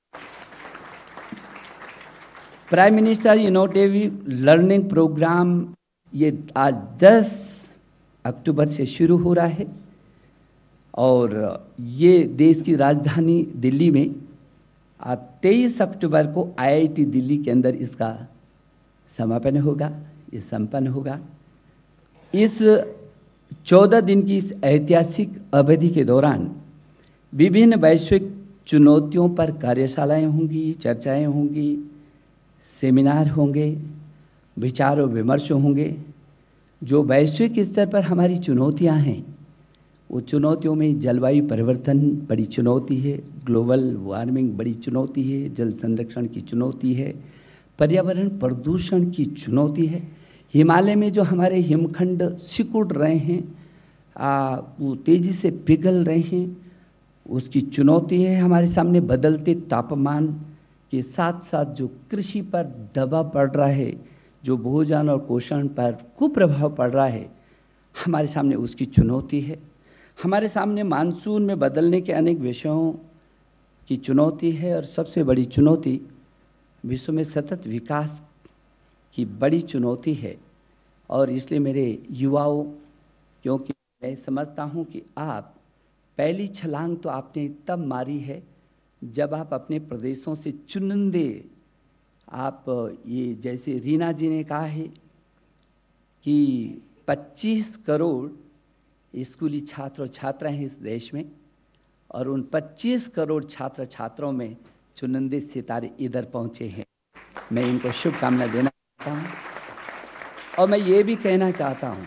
Prime minister innovative learning programme ये आज दस अक्टूबर से शुरू हो रहा है और ये देश की राजधानी दिल्ली में आज तेईस अक्टूबर को आईआईटी दिल्ली के अंदर इसका समापन होगा, ये संपन्न होगा। इस चौदह दिन की इस ऐतिहासिक अवधि के दौरान विभिन्न वैश्विक चुनौतियों पर कार्यशालाएं होंगी, चर्चाएं होंगी, सेमिनार होंगे, विचार और विमर्श होंगे। जो वैश्विक स्तर पर हमारी चुनौतियां हैं, वो चुनौतियों में जलवायु परिवर्तन बड़ी चुनौती है, ग्लोबल वार्मिंग बड़ी चुनौती है, जल संरक्षण की चुनौती है, पर्यावरण प्रदूषण की चुनौती है, हिमालय में जो हमारे हिमखंड सिकुड़ रहे हैं, आ, वो तेजी से पिघल रहे हैं, उसकी चुनौती है। हमारे सामने बदलते तापमान के साथ साथ जो कृषि पर दबाव पड़ रहा है, जो भोजन और पोषण पर कुप्रभाव पड़ रहा है, हमारे सामने उसकी चुनौती है। हमारे सामने मानसून में बदलने के अनेक विषयों की चुनौती है और सबसे बड़ी चुनौती विश्व में सतत विकास की बड़ी चुनौती है। और इसलिए मेरे युवाओं, क्योंकि मैं समझता हूं कि आप पहली छलांग तो आपने तब मारी है जब आप अपने प्रदेशों से चुनिंदे, आप ये जैसे रीना जी ने कहा है कि पच्चीस करोड़ स्कूली छात्र और छात्राएं हैं इस देश में और उन पच्चीस करोड़ छात्र छात्राओं में चुनिंदे सितारे इधर पहुंचे हैं। मैं इनको शुभकामना देना चाहता हूं और मैं ये भी कहना चाहता हूं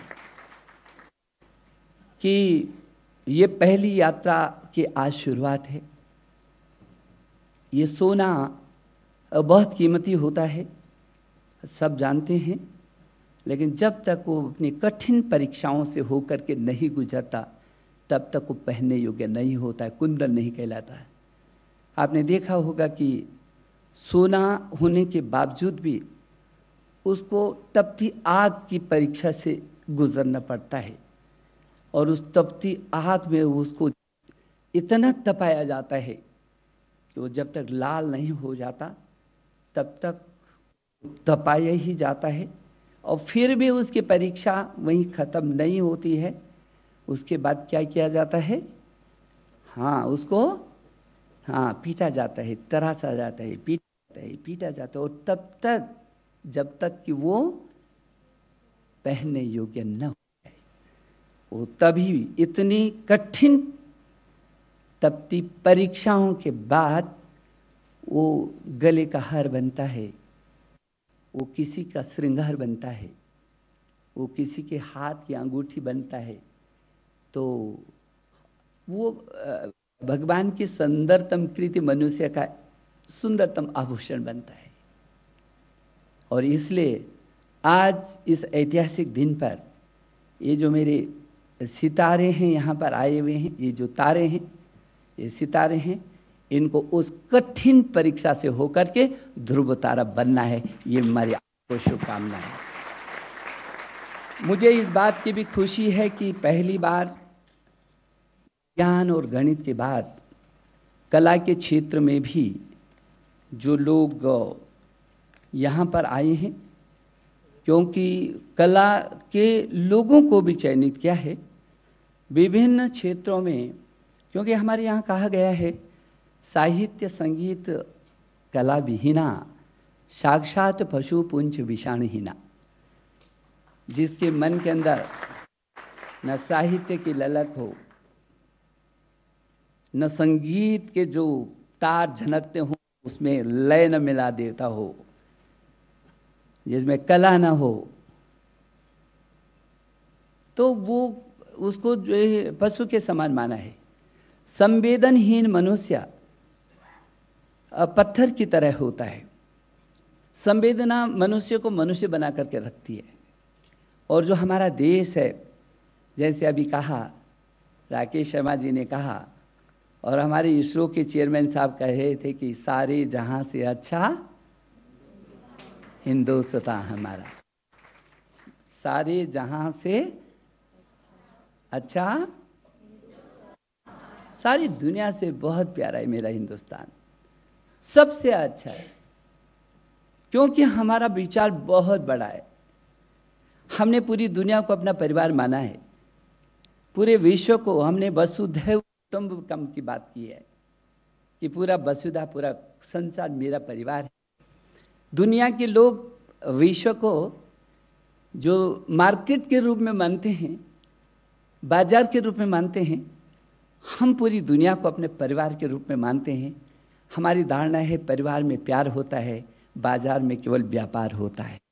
कि ये पहली यात्रा की आज शुरुआत है। ये सोना बहुत कीमती होता है, सब जानते हैं, लेकिन जब तक वो अपनी कठिन परीक्षाओं से होकर के नहीं गुजरता तब तक वो पहनने योग्य नहीं होता है, कुंदन नहीं कहलाता है। आपने देखा होगा कि सोना होने के बावजूद भी उसको तपती आग की परीक्षा से गुजरना पड़ता है और उस तपती आग में उसको इतना तपाया जाता है कि वो जब तक लाल नहीं हो जाता तब तक तपाया ही जाता है और फिर भी उसकी परीक्षा वहीं खत्म नहीं होती है। उसके बाद क्या किया जाता है? हाँ, उसको हाँ पीटा जाता है, तराशा जाता है, पीटा जाता है, पीटा जाता है और तब तक जब तक कि वो पहनने योग्य न हो जाए, वो तभी इतनी कठिन तपती परीक्षाओं के बाद वो गले का हार बनता है, वो किसी का श्रृंगार बनता है, वो किसी के हाथ की अंगूठी बनता है, तो वो भगवान की सुंदरतम कृति मनुष्य का सुंदरतम आभूषण बनता है। और इसलिए आज इस ऐतिहासिक दिन पर ये जो मेरे सितारे हैं यहाँ पर आए हुए हैं, ये जो तारे हैं, ये सितारे हैं, इनको उस कठिन परीक्षा से होकर के ध्रुव तारा बनना है। ये हमारी आपको शुभकामना है। मुझे इस बात की भी खुशी है कि पहली बार ज्ञान और गणित के बाद कला के क्षेत्र में भी जो लोग यहाँ पर आए हैं, क्योंकि कला के लोगों को भी चयनित किया है विभिन्न क्षेत्रों में, क्योंकि हमारे यहाँ कहा गया है साहित्य संगीत कला विहीना साक्षात पशु पुंज विषाणहीना। जिसके मन के अंदर न साहित्य की ललक हो, न संगीत के जो तार झनकते हो उसमें लय न मिला देता हो, जिसमें कला न हो, तो वो उसको जो है पशु के समान माना है। संवेदनहीन मनुष्य पत्थर की तरह होता है। संवेदना मनुष्य को मनुष्य बना करके रखती है। और जो हमारा देश है, जैसे अभी कहा राकेश शर्मा जी ने कहा, और हमारे इसरो के चेयरमैन साहब कह रहे थे कि सारे जहां से अच्छा हिंदुस्तान हमारा, सारे जहां से अच्छा, सारी दुनिया से बहुत प्यारा है मेरा हिंदुस्तान, सबसे अच्छा है। क्योंकि हमारा विचार बहुत बड़ा है। हमने पूरी दुनिया को अपना परिवार माना है। पूरे विश्व को हमने वसुधैव कुटुंबकम की बात की है कि पूरा वसुधा, पूरा संसार मेरा परिवार है। दुनिया के लोग विश्व को जो मार्केट के रूप में मानते हैं, बाजार के रूप में मानते हैं, हम पूरी दुनिया को अपने परिवार के रूप में मानते हैं। हमारी धारणा है परिवार में प्यार होता है, बाजार में केवल व्यापार होता है।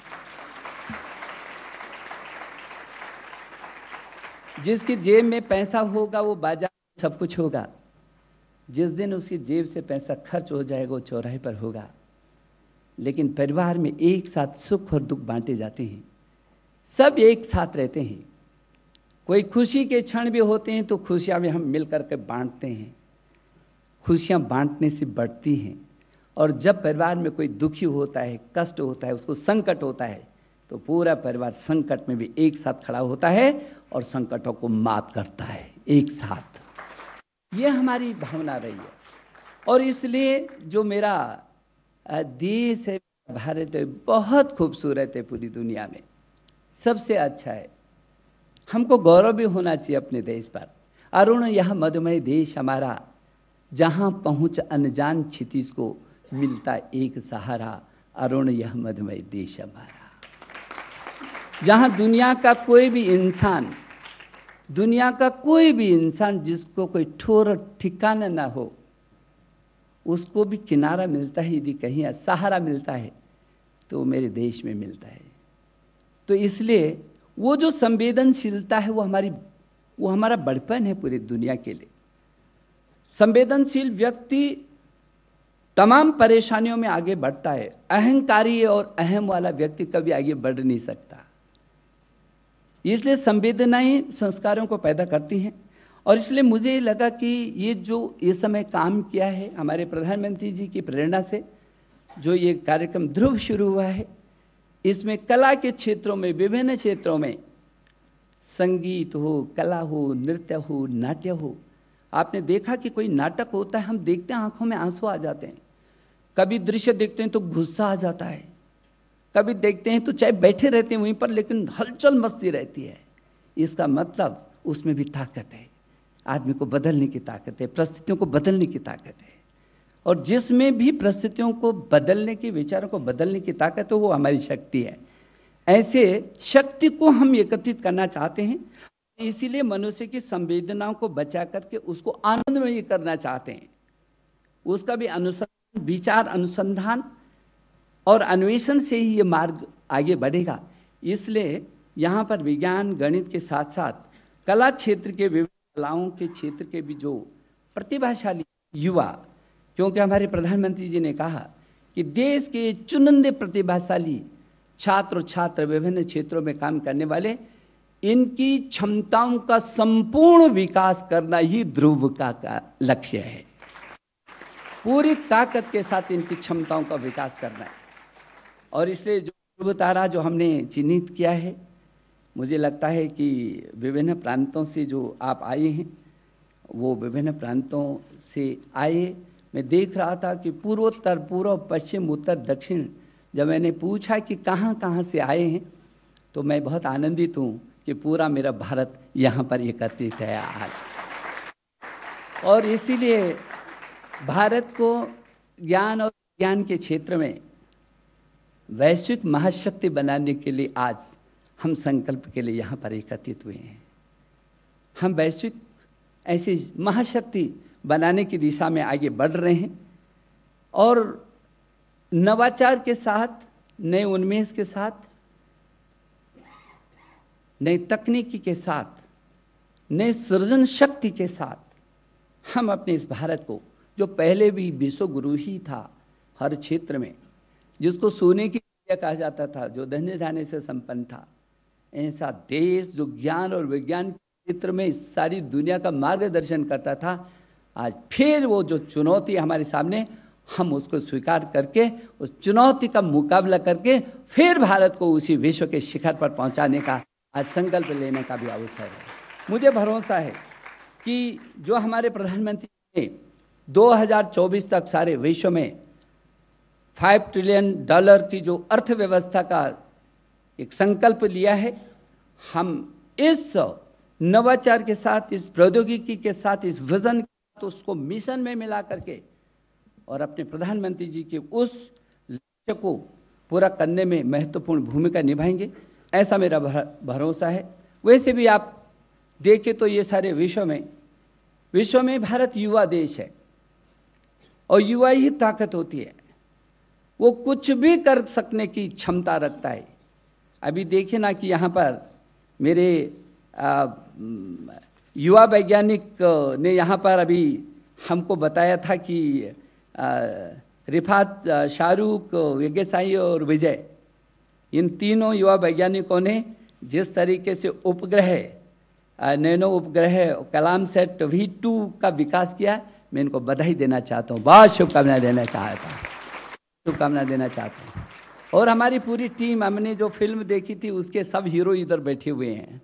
जिसकी जेब में पैसा होगा वो बाजार में सब कुछ होगा। जिस दिन उसकी जेब से पैसा खर्च हो जाएगा वो चौराहे पर होगा। लेकिन परिवार में एक साथ सुख और दुख बांटे जाते हैं, सब एक साथ रहते हैं। कोई खुशी के क्षण भी होते हैं तो खुशियां भी हम मिल करके बांटते हैं। खुशियां बांटने से बढ़ती हैं। और जब परिवार में कोई दुखी होता है, कष्ट होता है, उसको संकट होता है, तो पूरा परिवार संकट में भी एक साथ खड़ा होता है और संकटों को मात करता है एक साथ। यह हमारी भावना रही है। और इसलिए जो मेरा देश है, भारत है, बहुत खूबसूरत है। पूरी दुनिया में सबसे अच्छा है। हमको गौरव भी होना चाहिए अपने देश पर। अरुण यह मधुमय देश हमारा, जहां पहुंच अनजान क्षितिज को मिलता एक सहारा। अरुण यह मधुमय देश हमारा, जहां दुनिया का कोई भी इंसान, दुनिया का कोई भी इंसान जिसको कोई ठोर ठिकाना ना हो, उसको भी किनारा मिलता है। यदि कहीं सहारा मिलता है तो मेरे देश में मिलता है। तो इसलिए वो जो संवेदनशीलता है वो हमारी वो हमारा बड़पन है पूरी दुनिया के लिए। संवेदनशील व्यक्ति तमाम परेशानियों में आगे बढ़ता है। अहंकारी और अहम वाला व्यक्ति कभी आगे बढ़ नहीं सकता। इसलिए संवेदनाएं संस्कारों को पैदा करती हैं। और इसलिए मुझे लगा कि ये जो ये समय काम किया है हमारे प्रधानमंत्री जी की प्रेरणा से, जो ये कार्यक्रम ध्रुव शुरू हुआ है, इसमें कला के क्षेत्रों में, विभिन्न क्षेत्रों में, संगीत हो, कला हो, नृत्य हो, नाट्य हो। आपने देखा कि कोई नाटक होता है, हम देखते हैं आंखों में आंसू आ जाते हैं। कभी दृश्य देखते हैं तो गुस्सा आ जाता है। कभी देखते हैं तो चाहे बैठे रहते हैं वहीं पर, लेकिन हलचल मस्ती रहती है। इसका मतलब उसमें भी ताकत है। आदमी को बदलने की ताकत है, परिस्थितियों को बदलने की ताकत है। और जिसमें भी परिस्थितियों को बदलने की, विचारों को बदलने की ताकत है, वो हमारी शक्ति है। ऐसे शक्ति को हम एकत्रित करना चाहते हैं। इसीलिए मनुष्य की संवेदनाओं को बचा करके उसको आनंदमय करना चाहते हैं। उसका भी अनुसंधान, विचार, अनुसंधान और अन्वेषण से ही ये मार्ग आगे बढ़ेगा। इसलिए यहाँ पर विज्ञान, गणित के साथ साथ कला क्षेत्र के, विभिन्न कलाओं के क्षेत्र के भी जो प्रतिभाशाली युवा, क्योंकि हमारे प्रधानमंत्री जी ने कहा कि देश के चुनिंदे प्रतिभाशाली छात्र छात्र विभिन्न क्षेत्रों में काम करने वाले, इनकी क्षमताओं का संपूर्ण विकास करना ही ध्रुव का, का लक्ष्य है। पूरी ताकत के साथ इनकी क्षमताओं का विकास करना है। और इसलिए जो ध्रुव तारा जो हमने चिन्हित किया है, मुझे लगता है कि विभिन्न प्रांतों से जो आप आए हैं, वो विभिन्न प्रांतों से आए। मैं देख रहा था कि पूर्वोत्तर, पूर्व, पश्चिम, उत्तर, दक्षिण, जब मैंने पूछा कि कहाँ कहाँ से आए हैं, तो मैं बहुत आनंदित हूँ कि पूरा मेरा भारत यहाँ पर एकत्रित है आज। और इसीलिए भारत को ज्ञान और विज्ञान के क्षेत्र में वैश्विक महाशक्ति बनाने के लिए आज हम संकल्प के लिए यहाँ पर एकत्रित हुए हैं। हम वैश्विक ऐसी महाशक्ति बनाने की दिशा में आगे बढ़ रहे हैं और नवाचार के साथ, नए उन्मेष के साथ, नई तकनीकी के साथ, नए सृजन शक्ति के साथ हम अपने इस भारत को, जो पहले भी विश्व गुरु ही था हर क्षेत्र में, जिसको सोने की चिड़िया कहा जाता था, जो धन्य धान्य से संपन्न था, ऐसा देश जो ज्ञान और विज्ञान के क्षेत्र में सारी दुनिया का मार्गदर्शन करता था, आज फिर वो जो चुनौती हमारे सामने, हम उसको स्वीकार करके उस चुनौती का मुकाबला करके फिर भारत को उसी विश्व के शिखर पर पहुंचाने का आज संकल्प लेने का भी अवसर है। मुझे भरोसा है कि जो हमारे प्रधानमंत्री ने दो हज़ार चौबीस तक सारे विश्व में पाँच ट्रिलियन डॉलर की जो अर्थव्यवस्था का एक संकल्प लिया है, हम इस नवाचार के साथ, इस प्रौद्योगिकी के साथ, इस विजन के साथ उसको मिशन में मिला करके और अपने प्रधानमंत्री जी के उस लक्ष्य को पूरा करने में महत्वपूर्ण भूमिका निभाएंगे, ऐसा मेरा भरोसा है। वैसे भी आप देखें तो ये सारे विश्व में विश्व में भारत युवा देश है और युवा ही ताकत होती है। वो कुछ भी कर सकने की क्षमता रखता है। अभी देखिए ना कि यहाँ पर मेरे आ, युवा वैज्ञानिक ने यहाँ पर अभी हमको बताया था कि आ, रिफात, शाहरुख, यज्ञसाई और विजय, इन तीनों युवा वैज्ञानिकों ने जिस तरीके से उपग्रह, नैनो उपग्रह कलाम सेट वी टू का विकास किया, मैं इनको बधाई देना चाहता हूँ, बहुत शुभकामनाएं देना चाहता हूँ शुभकामनाएं देना चाहता हूँ। और हमारी पूरी टीम, हमने जो फिल्म देखी थी उसके सब हीरो इधर बैठे हुए हैं।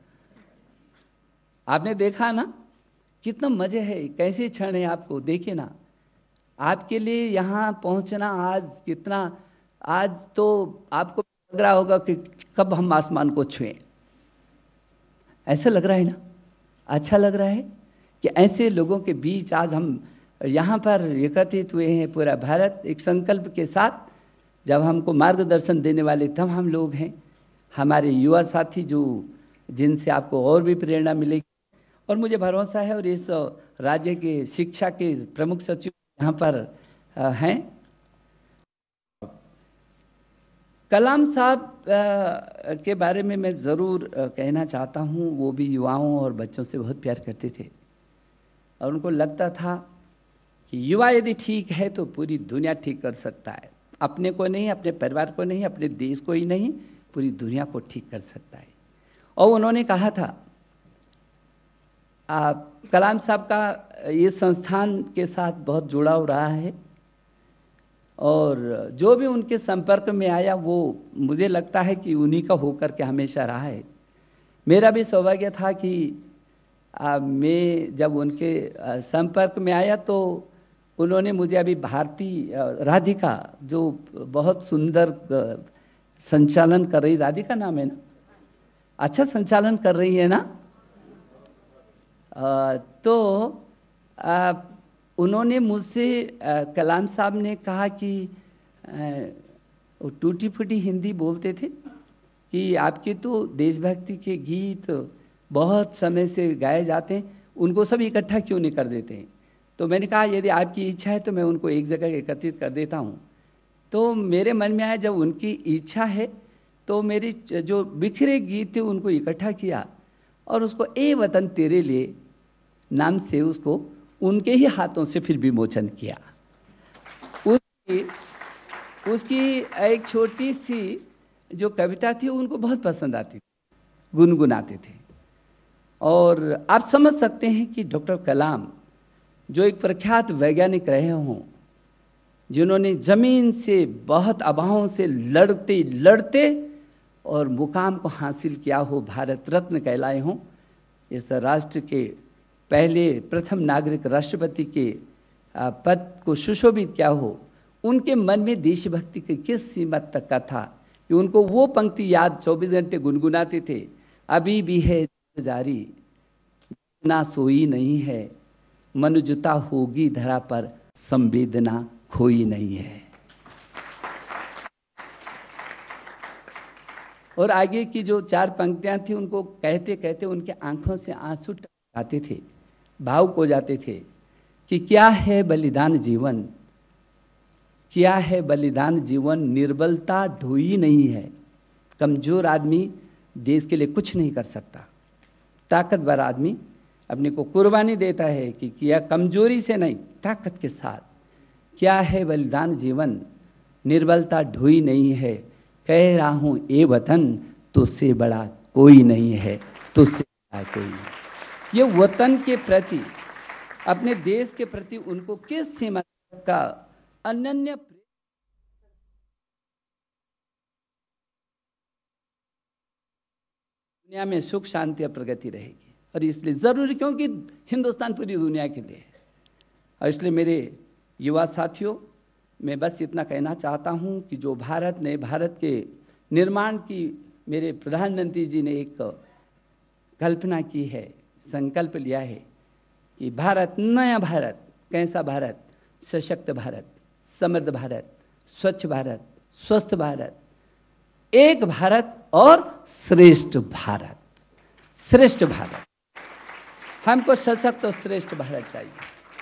आपने देखा ना कितना मजे है, कैसे क्षण है, आपको देखिए ना। आपके लिए यहाँ पहुँचना आज कितना, आज तो आपको लग रहा होगा कि कब हम आसमान को छुएं, ऐसा लग रहा है ना। अच्छा लग रहा है कि ऐसे लोगों के बीच आज हम यहाँ पर एकत्रित हुए हैं, पूरा भारत एक संकल्प के साथ। जब हमको मार्गदर्शन देने वाले तब हम लोग हैं, हमारे युवा साथी जो जिनसे आपको और भी प्रेरणा मिलेगी। और मुझे भरोसा है, और इस राज्य के शिक्षा के प्रमुख सचिव यहाँ पर हैं, कलाम साहब के बारे में मैं ज़रूर कहना चाहता हूँ। वो भी युवाओं और बच्चों से बहुत प्यार करते थे और उनको लगता था कि युवा यदि ठीक है तो पूरी दुनिया ठीक कर सकता है। अपने को नहीं, अपने परिवार को नहीं, अपने देश को ही नहीं, पूरी दुनिया को ठीक कर सकता है। और उन्होंने कहा था, आ, कलाम साहब का ये संस्थान के साथ बहुत जुड़ाव रहा है और जो भी उनके संपर्क में आया वो मुझे लगता है कि उन्हीं का होकर के हमेशा रहा है। मेरा भी सौभाग्य था कि आ, मैं जब उनके आ, संपर्क में आया तो उन्होंने मुझे अभी भारती राधिका, जो बहुत सुंदर संचालन कर रही, राधिका नाम है ना, अच्छा संचालन कर रही है ना, आ, तो आ, उन्होंने मुझसे, कलाम साहब ने कहा कि टूटी फूटी हिंदी बोलते थे कि आपके तो देशभक्ति के गीत बहुत समय से गाए जाते हैं, उनको सब इकट्ठा क्यों नहीं कर देते हैं। तो मैंने कहा यदि आपकी इच्छा है तो मैं उनको एक जगह एकत्रित कर देता हूँ। तो मेरे मन में आया जब उनकी इच्छा है तो मेरी जो बिखरे गीत थे उनको इकट्ठा किया और उसको ए वतन तेरे लिए नाम से उसको उनके ही हाथों से फिर विमोचन किया। उसकी उसकी एक छोटी सी जो कविता थी उनको बहुत पसंद आती थी, गुनगुनाते थे। और आप समझ सकते हैं कि डॉक्टर कलाम जो एक प्रख्यात वैज्ञानिक रहे हों, जिन्होंने जमीन से बहुत अभावों से लड़ते लड़ते और मुकाम को हासिल किया हो, भारत रत्न कहलाए हों, इस राष्ट्र के पहले प्रथम नागरिक राष्ट्रपति के पद को सुशोभित किया हो, उनके मन में देशभक्ति की किस सीमा तक का था कि उनको वो पंक्ति याद चौबीस घंटे गुनगुनाते थे, अभी भी है जारी, ना सोई नहीं है, मनुजुता होगी धरा पर, संवेदना खोई नहीं है। और आगे की जो चार पंक्तियां थी उनको कहते कहते उनके आंखों से आंसू टपकाते थे, भावुक हो जाते थे कि क्या है बलिदान जीवन, क्या है बलिदान जीवन, निर्बलता ढोई नहीं है। कमजोर आदमी देश के लिए कुछ नहीं कर सकता, ताकतवर आदमी अपने को कुर्बानी देता है कि किया कमजोरी से नहीं ताकत के साथ। क्या है बलिदान जीवन, निर्बलता ढोई नहीं है, कह रहा हूं ए वतन तुझसे बड़ा कोई नहीं है, तुझसे बड़ा कोई नहीं। ये वतन के प्रति, अपने देश के प्रति उनको किस सीमा का अनन्य दुनिया में सुख शांति और प्रगति रहेगी। और इसलिए जरूरी, क्योंकि हिंदुस्तान पूरी दुनिया के लिए है। और इसलिए मेरे युवा साथियों, मैं बस इतना कहना चाहता हूं कि जो भारत ने, भारत के निर्माण की मेरे प्रधानमंत्री जी ने एक कल्पना की है, संकल्प लिया है कि भारत, नया भारत, कैसा भारत, सशक्त भारत, समृद्ध भारत, स्वच्छ भारत, स्वस्थ भारत, एक भारत और श्रेष्ठ भारत। श्रेष्ठ भारत, हमको सशक्त और श्रेष्ठ भारत चाहिए।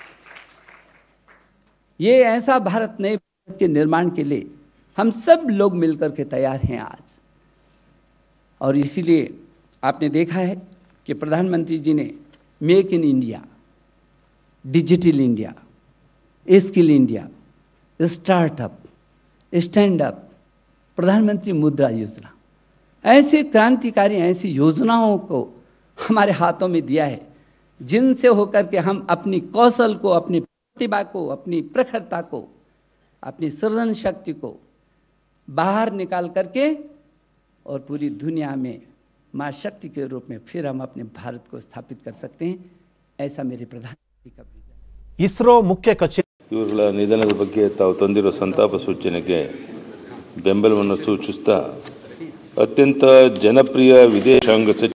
ये ऐसा भारत, नए भारत के निर्माण के लिए हम सब लोग मिलकर के तैयार हैं आज। और इसीलिए आपने देखा है कि प्रधानमंत्री जी ने make in India, digital India, skill India, startup, stand up, प्रधानमंत्री मुद्रा योजना, ऐसे क्रांतिकारी ऐसी योजनाओं को हमारे हाथों में दिया है, जिनसे होकर के हम अपनी कौशल को, अपनी प्रतिभा को, अपनी प्रखरता को, अपनी सृजन शक्ति को बाहर निकाल करके और पूरी दुनिया में मां शक्ति के रूप में फिर हम अपने भारत को स्थापित कर सकते हैं। ऐसा मेरे प्रधानमंत्री का विजन। इसरो मुख्य कचೇರಿ ಇವರುಗಳ ನಿಧನದ ಬಗ್ಗೆ ತಾವು ತಂದಿರುವ ಸಂತಾಪ ಸೂಚನೆಗೆ ಬೆಂಬಲವನ್ನು ಸೂಚಿಸುತ್ತಾ ಅತ್ಯಂತ ಜನಪ್ರಿಯ ವಿದೇಶಾಂಗ ಸಚಿವ